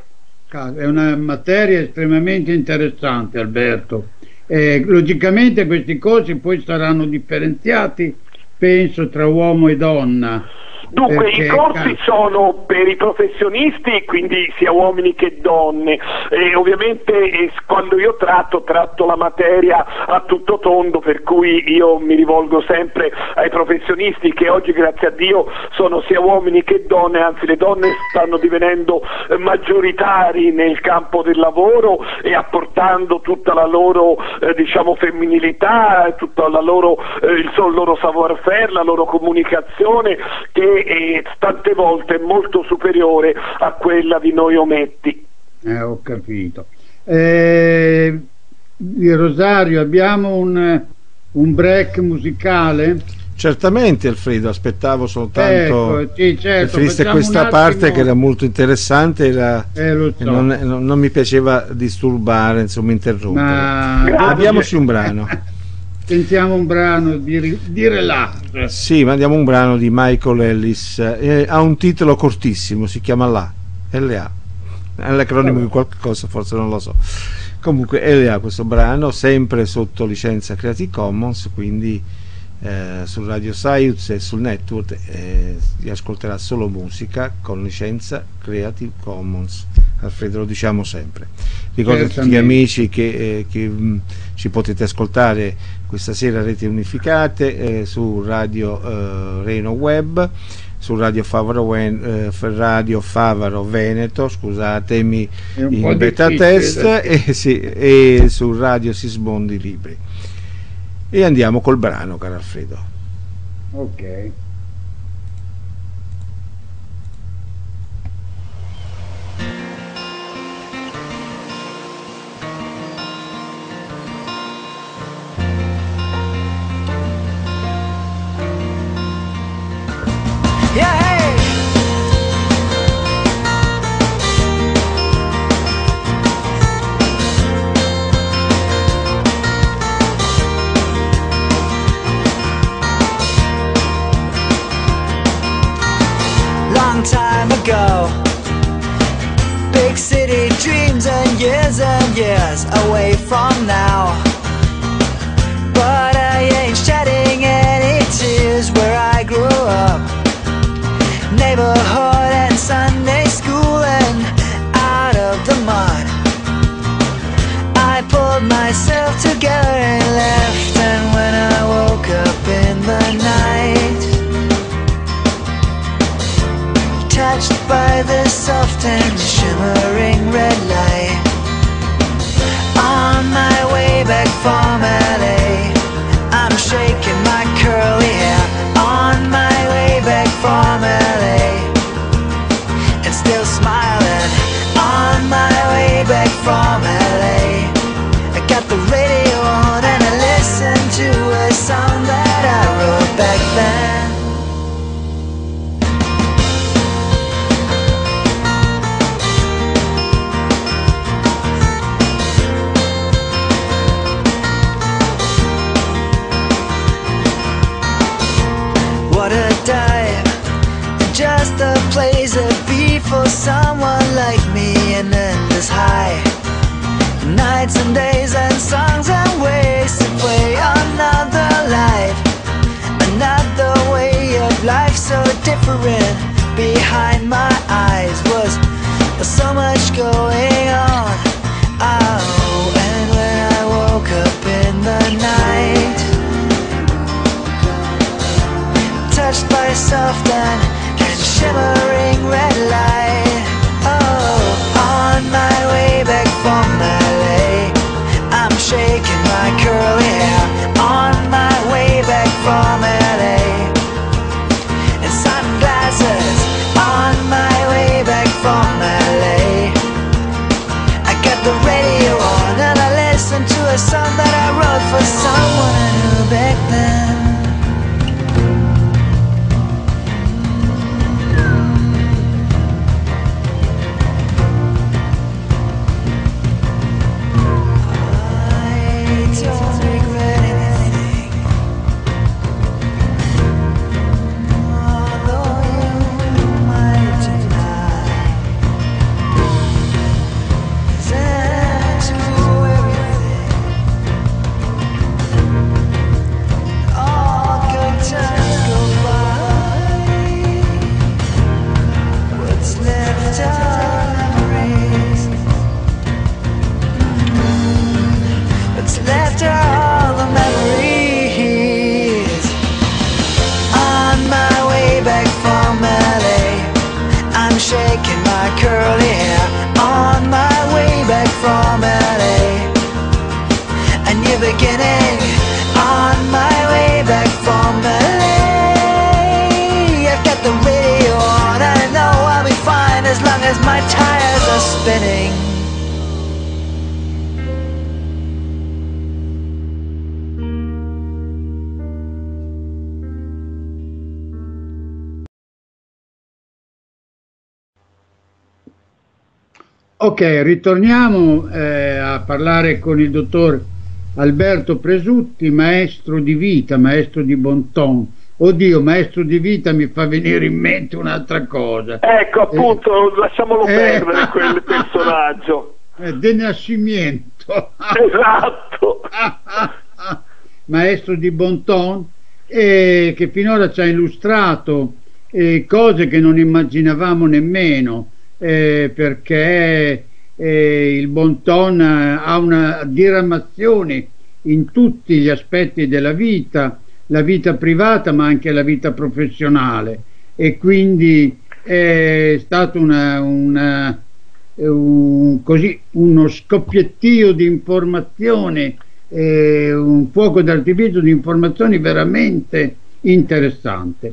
È una materia estremamente interessante, Alberto. Eh, logicamente questi corsi poi saranno differenziati, penso, tra uomo e donna. Dunque, Perché, i corsi sono per i professionisti, quindi sia uomini che donne, e ovviamente eh, quando io tratto, tratto la materia a tutto tondo, per cui io mi rivolgo sempre ai professionisti, che oggi, grazie a Dio, sono sia uomini che donne, anzi le donne stanno divenendo eh, maggioritari nel campo del lavoro e apportando tutta la loro eh, diciamo femminilità, tutta la loro, eh, il loro savoir-faire, la loro comunicazione, che e tante volte molto superiore a quella di noi ometti. Eh, ho capito. Eh, Rosario, abbiamo un, un break musicale? Certamente, Alfredo, aspettavo soltanto ecco, sì, certo, questa parte che era molto interessante, era, eh, lo so. e non, non, non mi piaceva disturbare, insomma interrompere. Ma... Abbiamoci un brano. Sentiamo un brano di, di relax. Sì, mandiamo un brano di Michael Ellis, eh, ha un titolo cortissimo, si chiama L A, L A, è l'acronimo di qualcosa, forse non lo so. Comunque L A, questo brano, sempre sotto licenza Creative Commons, quindi eh, su Radio Saiuz e sul network eh, si ascolterà solo musica con licenza Creative Commons. Alfredo, lo diciamo sempre. Ricordo a tutti gli amici che, eh, che mh, ci potete ascoltare questa sera a Reti Unificate, eh, su Radio eh, Reno Web, su Radio Favaro, eh, Radio Favaro Veneto, scusatemi, in beta test, e, sì, e su Radio Sismondi Libri. E andiamo col brano, caro Alfredo. Ok. Big city dreams and years and years away from now, but I ain't shedding any tears where I grew up. Neighborhood and Sunday school and out of the mud, I pulled myself together and left. And when I woke up in the night, touched by the soft and shimmering red light, on my way back from L A, I'm shaking my curly hair. On my way back from L A, and still smiling. On my way back from L A, I got the radio on and I listened to a song that I wrote back then. Just a place to be for someone like me, an endless high. Nights and days and songs and ways to play another life, another way of life so different. Behind my eyes was so much going on. Oh, and when I woke up in the night, touched by soft and shimmering red light. Oh, on my way back from L A, I'm shaking my curly hair. On my way back from L A, and sunglasses. On my way back from L A, I got the radio on and I listen to a song that I wrote for someone I knew back then. spinning. Ok, ritorniamo eh, a parlare con il dottor Alberto Presutti, maestro di vita, maestro di bon ton. Oddio, maestro di vita mi fa venire in mente un'altra cosa. Ecco, appunto, eh, lasciamolo eh, perdere quel personaggio. Eh, De Nascimento. Esatto. Maestro di bon ton, eh, che finora ci ha illustrato eh, cose che non immaginavamo nemmeno. Eh, perché eh, il bon ton ha una diramazione in tutti gli aspetti della vita, la vita privata ma anche la vita professionale, e quindi è stato una, una, un, così, uno scoppiettio di informazione, eh, un fuoco d'artificio di informazioni veramente interessante.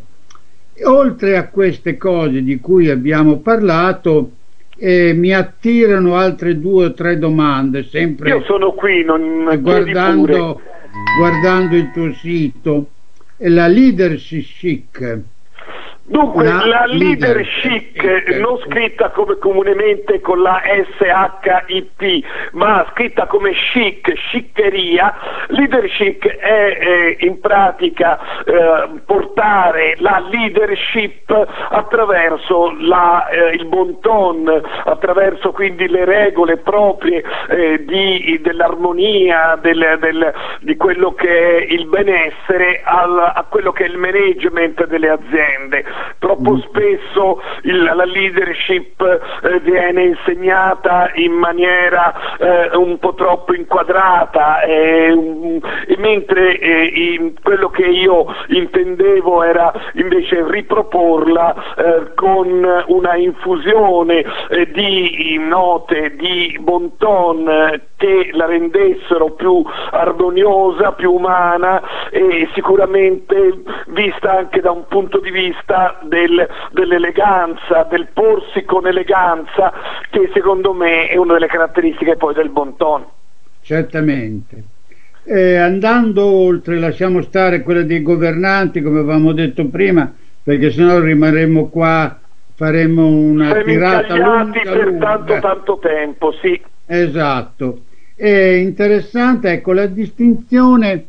Oltre a queste cose di cui abbiamo parlato, eh, mi attirano altre due o tre domande, sempre Io sono qui, non guardando, guardando il tuo sito. La leadership chic. Dunque, La la leadership, leadership, non scritta come comunemente con la S H I P, ma scritta come chic, sciccheria, leadership è eh, in pratica eh, portare la leadership attraverso la, eh, il bon ton, attraverso quindi le regole proprie eh, di, dell'armonia, del, del, di quello che è il benessere, al, a quello che è il management delle aziende. Troppo spesso il, la leadership eh, viene insegnata in maniera eh, un po' troppo inquadrata, eh, um, e mentre eh, in quello che io intendevo era invece riproporla eh, con una infusione eh, di note di bon ton eh, che la rendessero più armoniosa, più umana e sicuramente vista anche da un punto di vista del, dell'eleganza, del porsi con eleganza, che secondo me è una delle caratteristiche poi del bon ton. Certamente. Eh, andando oltre, lasciamo stare quella dei governanti, come avevamo detto prima, perché sennò rimarremo qua, faremo una Siamo tirata lunga, per lunga. tanto tanto tempo, sì. Esatto. È interessante, ecco, la distinzione.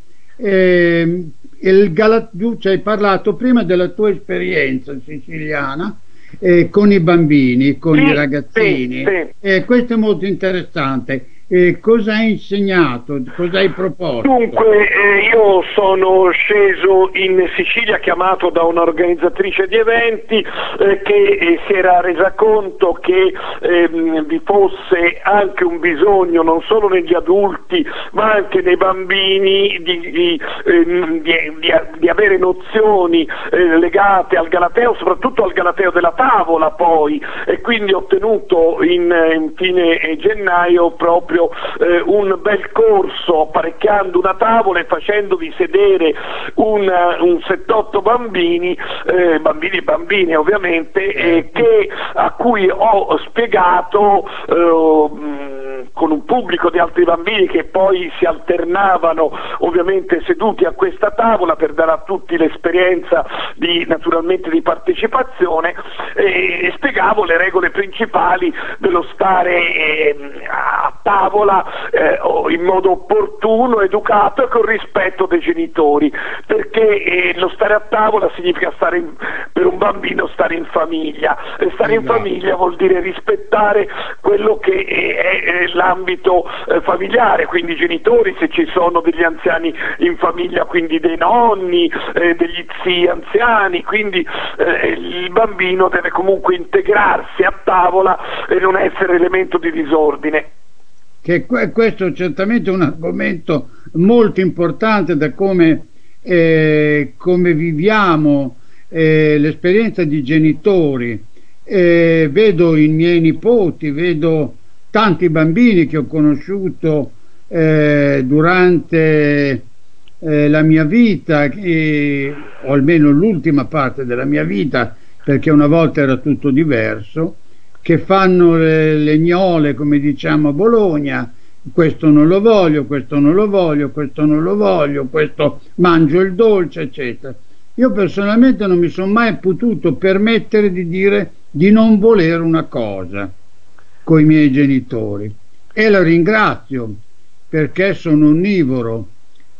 Eh, il Galat- tu ci hai parlato prima della tua esperienza siciliana eh, con i bambini, con sì, i ragazzini, sì, sì. Eh, questo è molto interessante. Eh, cosa hai insegnato? Cosa hai proposto? Dunque, eh, io sono sceso in Sicilia chiamato da un'organizzatrice di eventi eh, che eh, si era resa conto che ehm, vi fosse anche un bisogno non solo negli adulti ma anche nei bambini di, di, ehm, di, di, di avere nozioni eh, legate al Galateo, soprattutto al Galateo della tavola poi, e quindi ho tenuto in, in fine gennaio proprio Eh, un bel corso apparecchiando una tavola e facendovi sedere un, un settantotto bambini, eh, bambini e bambine ovviamente, eh, che, a cui ho spiegato eh, mh, con un pubblico di altri bambini che poi si alternavano ovviamente seduti a questa tavola per dare a tutti l'esperienza di, naturalmente di partecipazione, eh, e spiegavo le regole principali dello stare eh, a tavola eh, in modo opportuno, educato e con rispetto dei genitori, perché eh, lo stare a tavola significa stare in, per un bambino stare in famiglia, e stare in famiglia vuol dire rispettare quello che è, è l'ambito eh, familiare, quindi i genitori, se ci sono degli anziani in famiglia, quindi dei nonni, eh, degli zii anziani, quindi eh, il bambino deve comunque integrarsi a tavola e non essere elemento di disordine. Che questo è certamente un argomento molto importante, da come, eh, come viviamo eh, l'esperienza di genitori. Eh, vedo i miei nipoti, vedo tanti bambini che ho conosciuto eh, durante eh, la mia vita, e, o almeno l'ultima parte della mia vita, perché una volta era tutto diverso, che fanno le, le gnole, come diciamo a Bologna, questo non lo voglio, questo non lo voglio, questo non lo voglio, questo mangio il dolce, eccetera. Io personalmente non mi sono mai potuto permettere di dire di non volere una cosa con i miei genitori, e lo ringrazio perché sono onnivoro.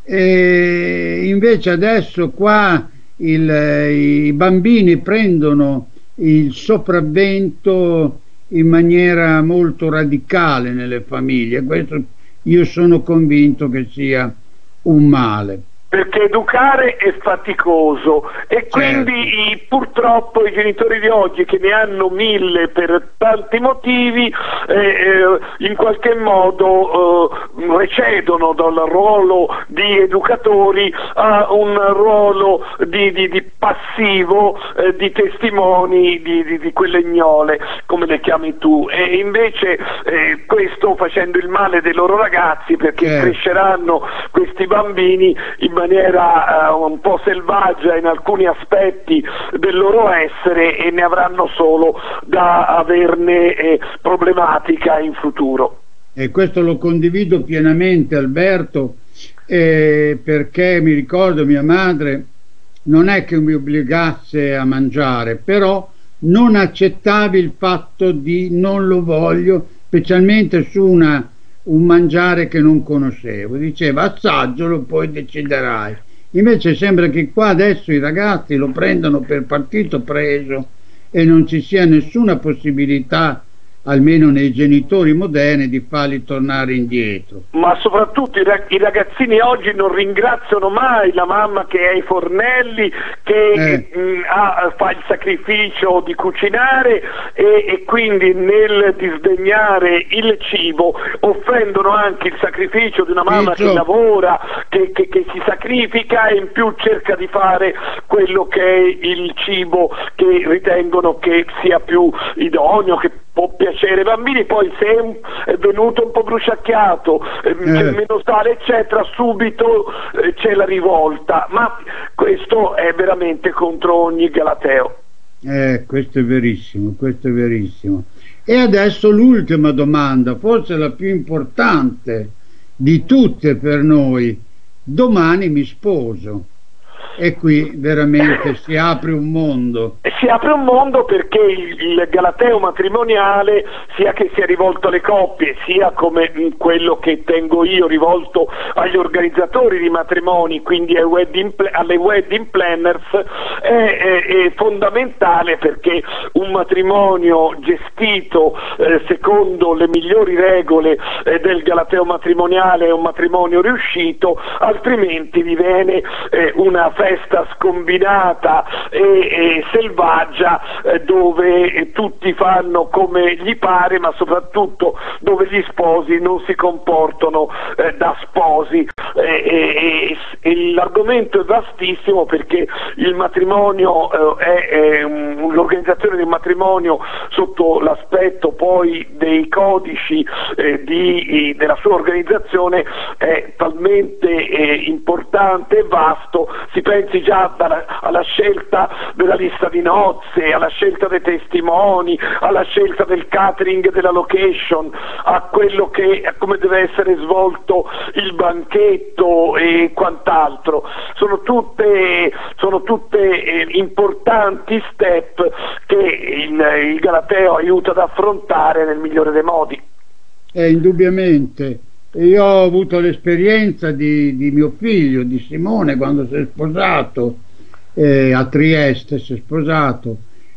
E invece adesso qua il, i bambini prendono il sopravvento in maniera molto radicale nelle famiglie. Questo io sono convinto che sia un male. Perché educare è faticoso e quindi Certo. i- purtroppo i genitori di oggi, che ne hanno mille per tanti motivi, eh, eh, in qualche modo eh, recedono dal ruolo di educatori a un ruolo di, di- di passivo, eh, di testimoni di, di- di quelle gnole, come le chiami tu, e invece eh, questo facendo il male dei loro ragazzi, perché Certo. cresceranno questi bambini in maniera eh, un po' selvaggia in alcuni aspetti del loro essere, e ne avranno solo da averne eh, problematica in futuro. E questo lo condivido pienamente, Alberto, eh, perché mi ricordo mia madre non è che mi obbligasse a mangiare, però non accettavi il fatto di non lo voglio, specialmente su una, un mangiare che non conoscevo. Diceva assaggialo, poi deciderai. Invece sembra che qua adesso i ragazzi lo prendono per partito preso e non ci sia nessuna possibilità, almeno nei genitori moderni, di farli tornare indietro. Ma soprattutto i, rag- i ragazzini oggi non ringraziano mai la mamma che è ai fornelli, che Eh. mh, ha- fa il sacrificio di cucinare, e, e quindi nel disdegnare il cibo offendono anche il sacrificio di una mamma Ciccio. che lavora, che, che- che si sacrifica, e in più cerca di fare quello che è il cibo che ritengono che sia più idoneo, che può piacere ai bambini. Poi se è, un- è venuto un po' bruciacchiato, eh, c'è meno sale eccetera, subito eh, c'è la rivolta, ma questo è veramente contro ogni galateo. Eh, questo è verissimo, questo è verissimo. E adesso l'ultima domanda, forse la più importante di tutte per noi. Domani mi sposo. E qui veramente si apre un mondo. E si apre un mondo, perché il, il galateo matrimoniale, sia che sia rivolto alle coppie, sia come mh, quello che tengo io rivolto agli organizzatori di matrimoni, quindi ai wedding pla- alle wedding planners, è, è- è fondamentale, perché un matrimonio gestito eh, secondo le migliori regole eh, del galateo matrimoniale è un matrimonio riuscito, altrimenti diviene eh, una festa scombinata e, e selvaggia, eh, dove eh, tutti fanno come gli pare, ma soprattutto dove gli sposi non si comportano eh, da sposi. Eh, e, e- e l'argomento è vastissimo, perché il matrimonio eh, è, è un- l'organizzazione del matrimonio sotto l'aspetto poi dei codici eh, di, della sua organizzazione è talmente eh, importante e vasto. Si pensi già dalla, alla scelta della lista di nozze, alla scelta dei testimoni, alla scelta del catering, della location, a quello che, a come deve essere svolto il banchetto e quant'altro. Sono tutte, sono tutte eh, importanti step che il, il galateo aiuta ad affrontare nel migliore dei modi. Eh, indubbiamente. Io ho avuto l'esperienza di, di mio figlio, di Simone, quando si è sposato, eh, a Trieste si è sposato,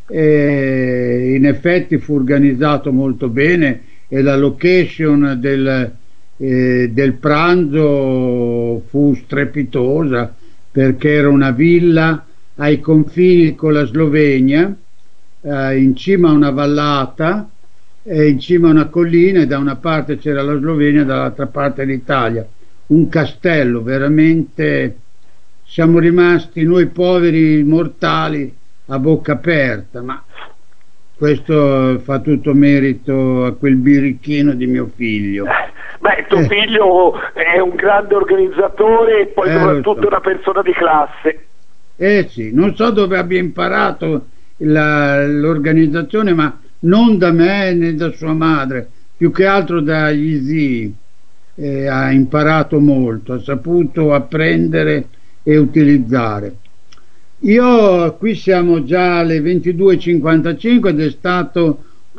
e in effetti fu organizzato molto bene, e la location del, eh, del pranzo fu strepitosa, perché era una villa ai confini con la Slovenia, eh, in cima a una vallata, e in cima a una collina, e da una parte c'era la Slovenia, dall'altra parte l'Italia. Un castello, veramente siamo rimasti noi poveri mortali a bocca aperta, ma questo fa tutto merito a quel birichino di mio figlio. Beh, tuo Eh. figlio è un grande organizzatore e poi Eh, lo soprattutto so. una persona di classe. Eh sì, non so dove abbia imparato la- l'organizzazione, ma non da me né da sua madre, più che altro dagli zii. Eh, ha imparato molto, ha saputo apprendere e utilizzare. Io qui siamo già alle ventidue e cinquantacinque ed è stata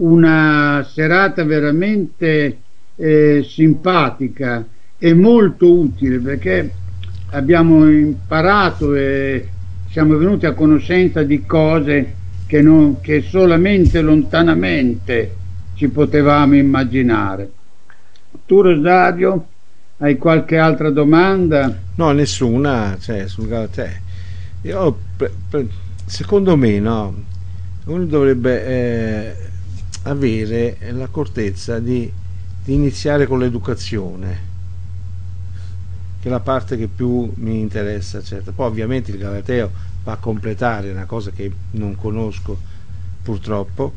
una serata veramente eh, simpatica e molto utile, perché abbiamo imparato e siamo venuti a conoscenza di cose che, non, che solamente lontanamente ci potevamo immaginare. Tu, Rosario, hai qualche altra domanda? No, nessuna, cioè, sul Galatea. Io, pre, pre, secondo me, no, uno dovrebbe eh, avere l'accortezza di, di iniziare con l'educazione, che è la parte che più mi interessa, certo. Poi ovviamente il Galateo va a completare una cosa che non conosco purtroppo,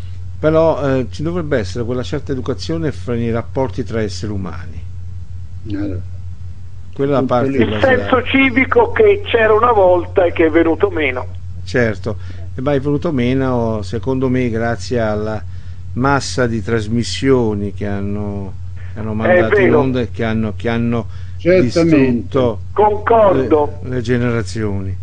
però eh, ci dovrebbe essere quella certa educazione fra i rapporti tra esseri umani. Allora, quella è la parte il basilare. senso civico che c'era una volta e che è venuto meno. Certo, e ma è venuto meno secondo me grazie alla massa di trasmissioni che hanno, che hanno mandato in onda e che hanno, che hanno distrutto Concordo. Le, le generazioni.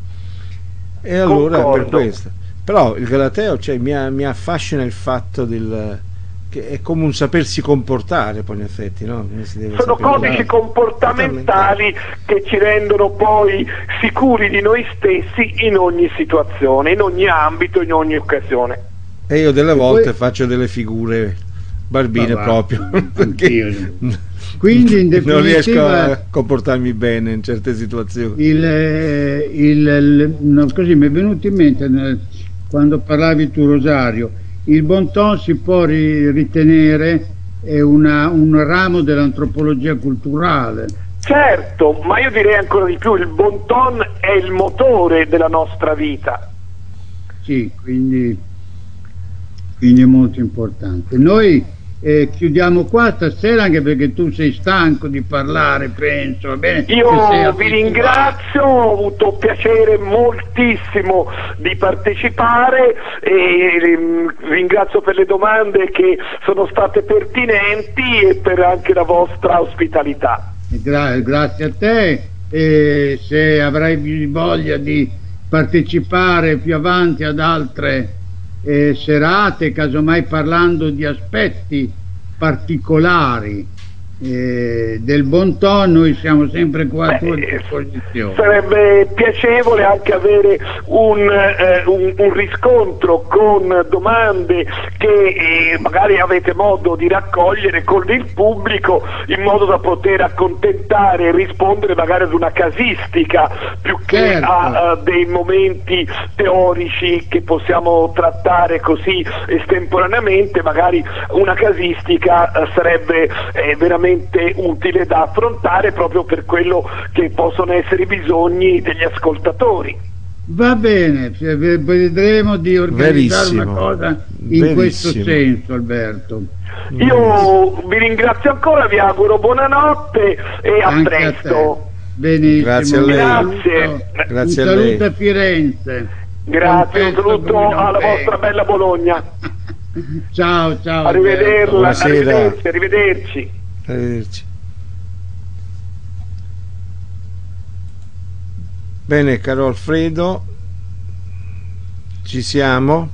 E allora Concordo. Per questo. Però il Galateo, cioè, mi, mi affascina il fatto del, che è come un sapersi comportare, poi in effetti, no? Si deve Sono codici comportamentali che ci rendono poi sicuri di noi stessi in ogni situazione, in ogni ambito, in ogni occasione. E io delle E volte poi... faccio delle figure barbine va, proprio, perché quindi in definitiva non riesco a comportarmi bene in certe situazioni. Il, il, il, no, così mi è venuto in mente nel, quando parlavi tu, Rosario, il bon ton si può ri, ritenere è una, un ramo dell'antropologia culturale. Certo, ma io direi ancora di più, il bon ton è il motore della nostra vita. Sì, quindi, quindi è molto importante. Noi eh, chiudiamo qua stasera, anche perché tu sei stanco di parlare, penso. Va bene? Io vi ringrazio, ho avuto piacere moltissimo di partecipare e ringrazio per le domande che sono state pertinenti e per anche la vostra ospitalità. Gra grazie a te, e se avrai voglia di partecipare più avanti ad altre eh, serate, casomai parlando di aspetti particolari eh, del bon ton, noi siamo sempre qua a tua disposizione. Sarebbe piacevole anche avere un, eh, un, un riscontro con domande che eh, magari avete modo di raccogliere con il pubblico, in modo da poter accontentare e rispondere magari ad una casistica più che certo. a, a dei momenti teorici che possiamo trattare così estemporaneamente. Magari una casistica eh, sarebbe eh, veramente utile da affrontare proprio per quello che possono essere i bisogni degli ascoltatori. Va bene, vedremo di organizzare Verissimo. una cosa in Verissimo. questo senso, Alberto. Io vi ringrazio ancora, vi auguro buonanotte e a Anche presto. a te. Benissimo. Grazie a lei. Grazie. Grazie un a lei. saluto a Firenze. Grazie, un Confesso saluto come alla non vostra bella Bologna. Ciao, ciao. Arrivederla, Buonasera. arrivederci, arrivederci. Arrivederci. Bene, caro Alfredo, ci siamo?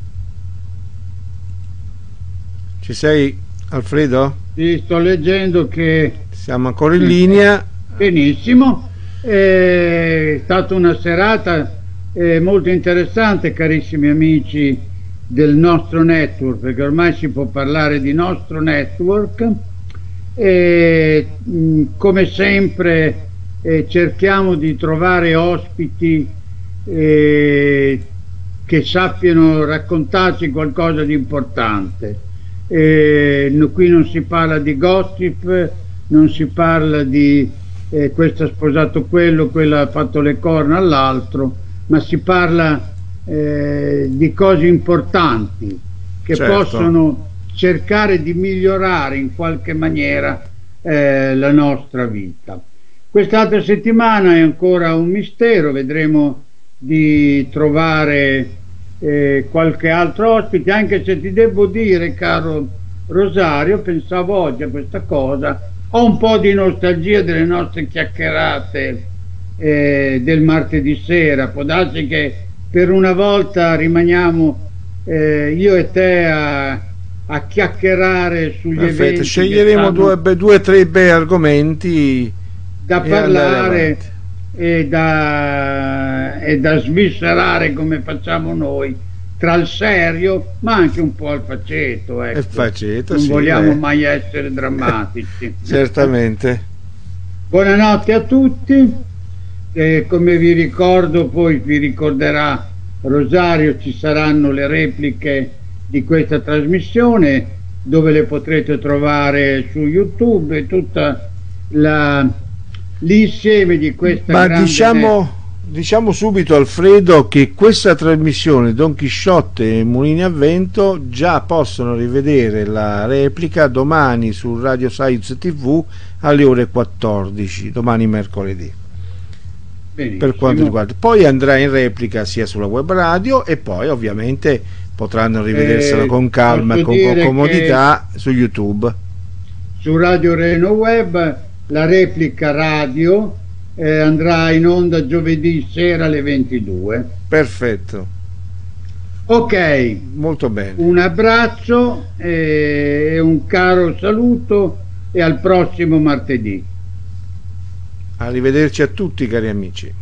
Ci sei, Alfredo? Sì, sto leggendo che Siamo ancora in linea. benissimo, è stata una serata eh, molto interessante, carissimi amici del nostro network, perché ormai si può parlare di nostro network. E, mh, come sempre eh, cerchiamo di trovare ospiti eh, che sappiano raccontarci qualcosa di importante. Eh, no, qui non si parla di gossip, non si parla di eh, questo ha sposato quello, quello ha fatto le corna all'altro, ma si parla eh, di cose importanti che Certo. possono cercare di migliorare in qualche maniera eh, la nostra vita. Quest'altra settimana è ancora un mistero, vedremo di trovare eh, qualche altro ospite, anche se ti devo dire, caro Rosario, pensavo oggi a questa cosa, ho un po' di nostalgia delle nostre chiacchierate eh, del martedì sera. Può darsi che per una volta rimaniamo eh, io e te a, a chiacchierare sugli Perfetto, eventi. sceglieremo due, due o tre bei argomenti da parlare e da, e da sviscerare come facciamo noi, tra il serio ma anche un po' al faceto, ecco. Il faceto, non sì, vogliamo beh. mai essere drammatici. Certamente. Buonanotte a tutti, e come vi ricordo, poi vi ricorderà Rosario, ci saranno le repliche di questa trasmissione, dove le potrete trovare su YouTube e tutta la l'insieme di questa Ma grande diciamo, diciamo subito, Alfredo, che questa trasmissione Don Chisciotte e Mulini a Vento già possono rivedere la replica domani su Radio Science tivù alle ore quattordici, domani mercoledì. Benissimo. Per quanto riguarda, poi andrà in replica sia sulla web radio e poi ovviamente potranno rivedersela Eh, con calma e posso con dire comodità su YouTube. Su Radio Reno Web la replica radio eh, andrà in onda giovedì sera alle ventidue. Perfetto, Ok, molto bene. un abbraccio e un caro saluto e al prossimo martedì. Arrivederci a tutti, cari amici.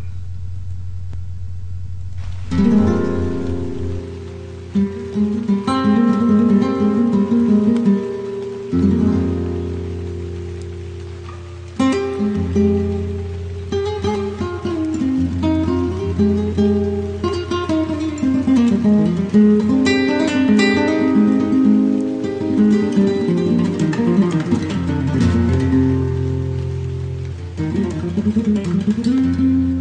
Thank you.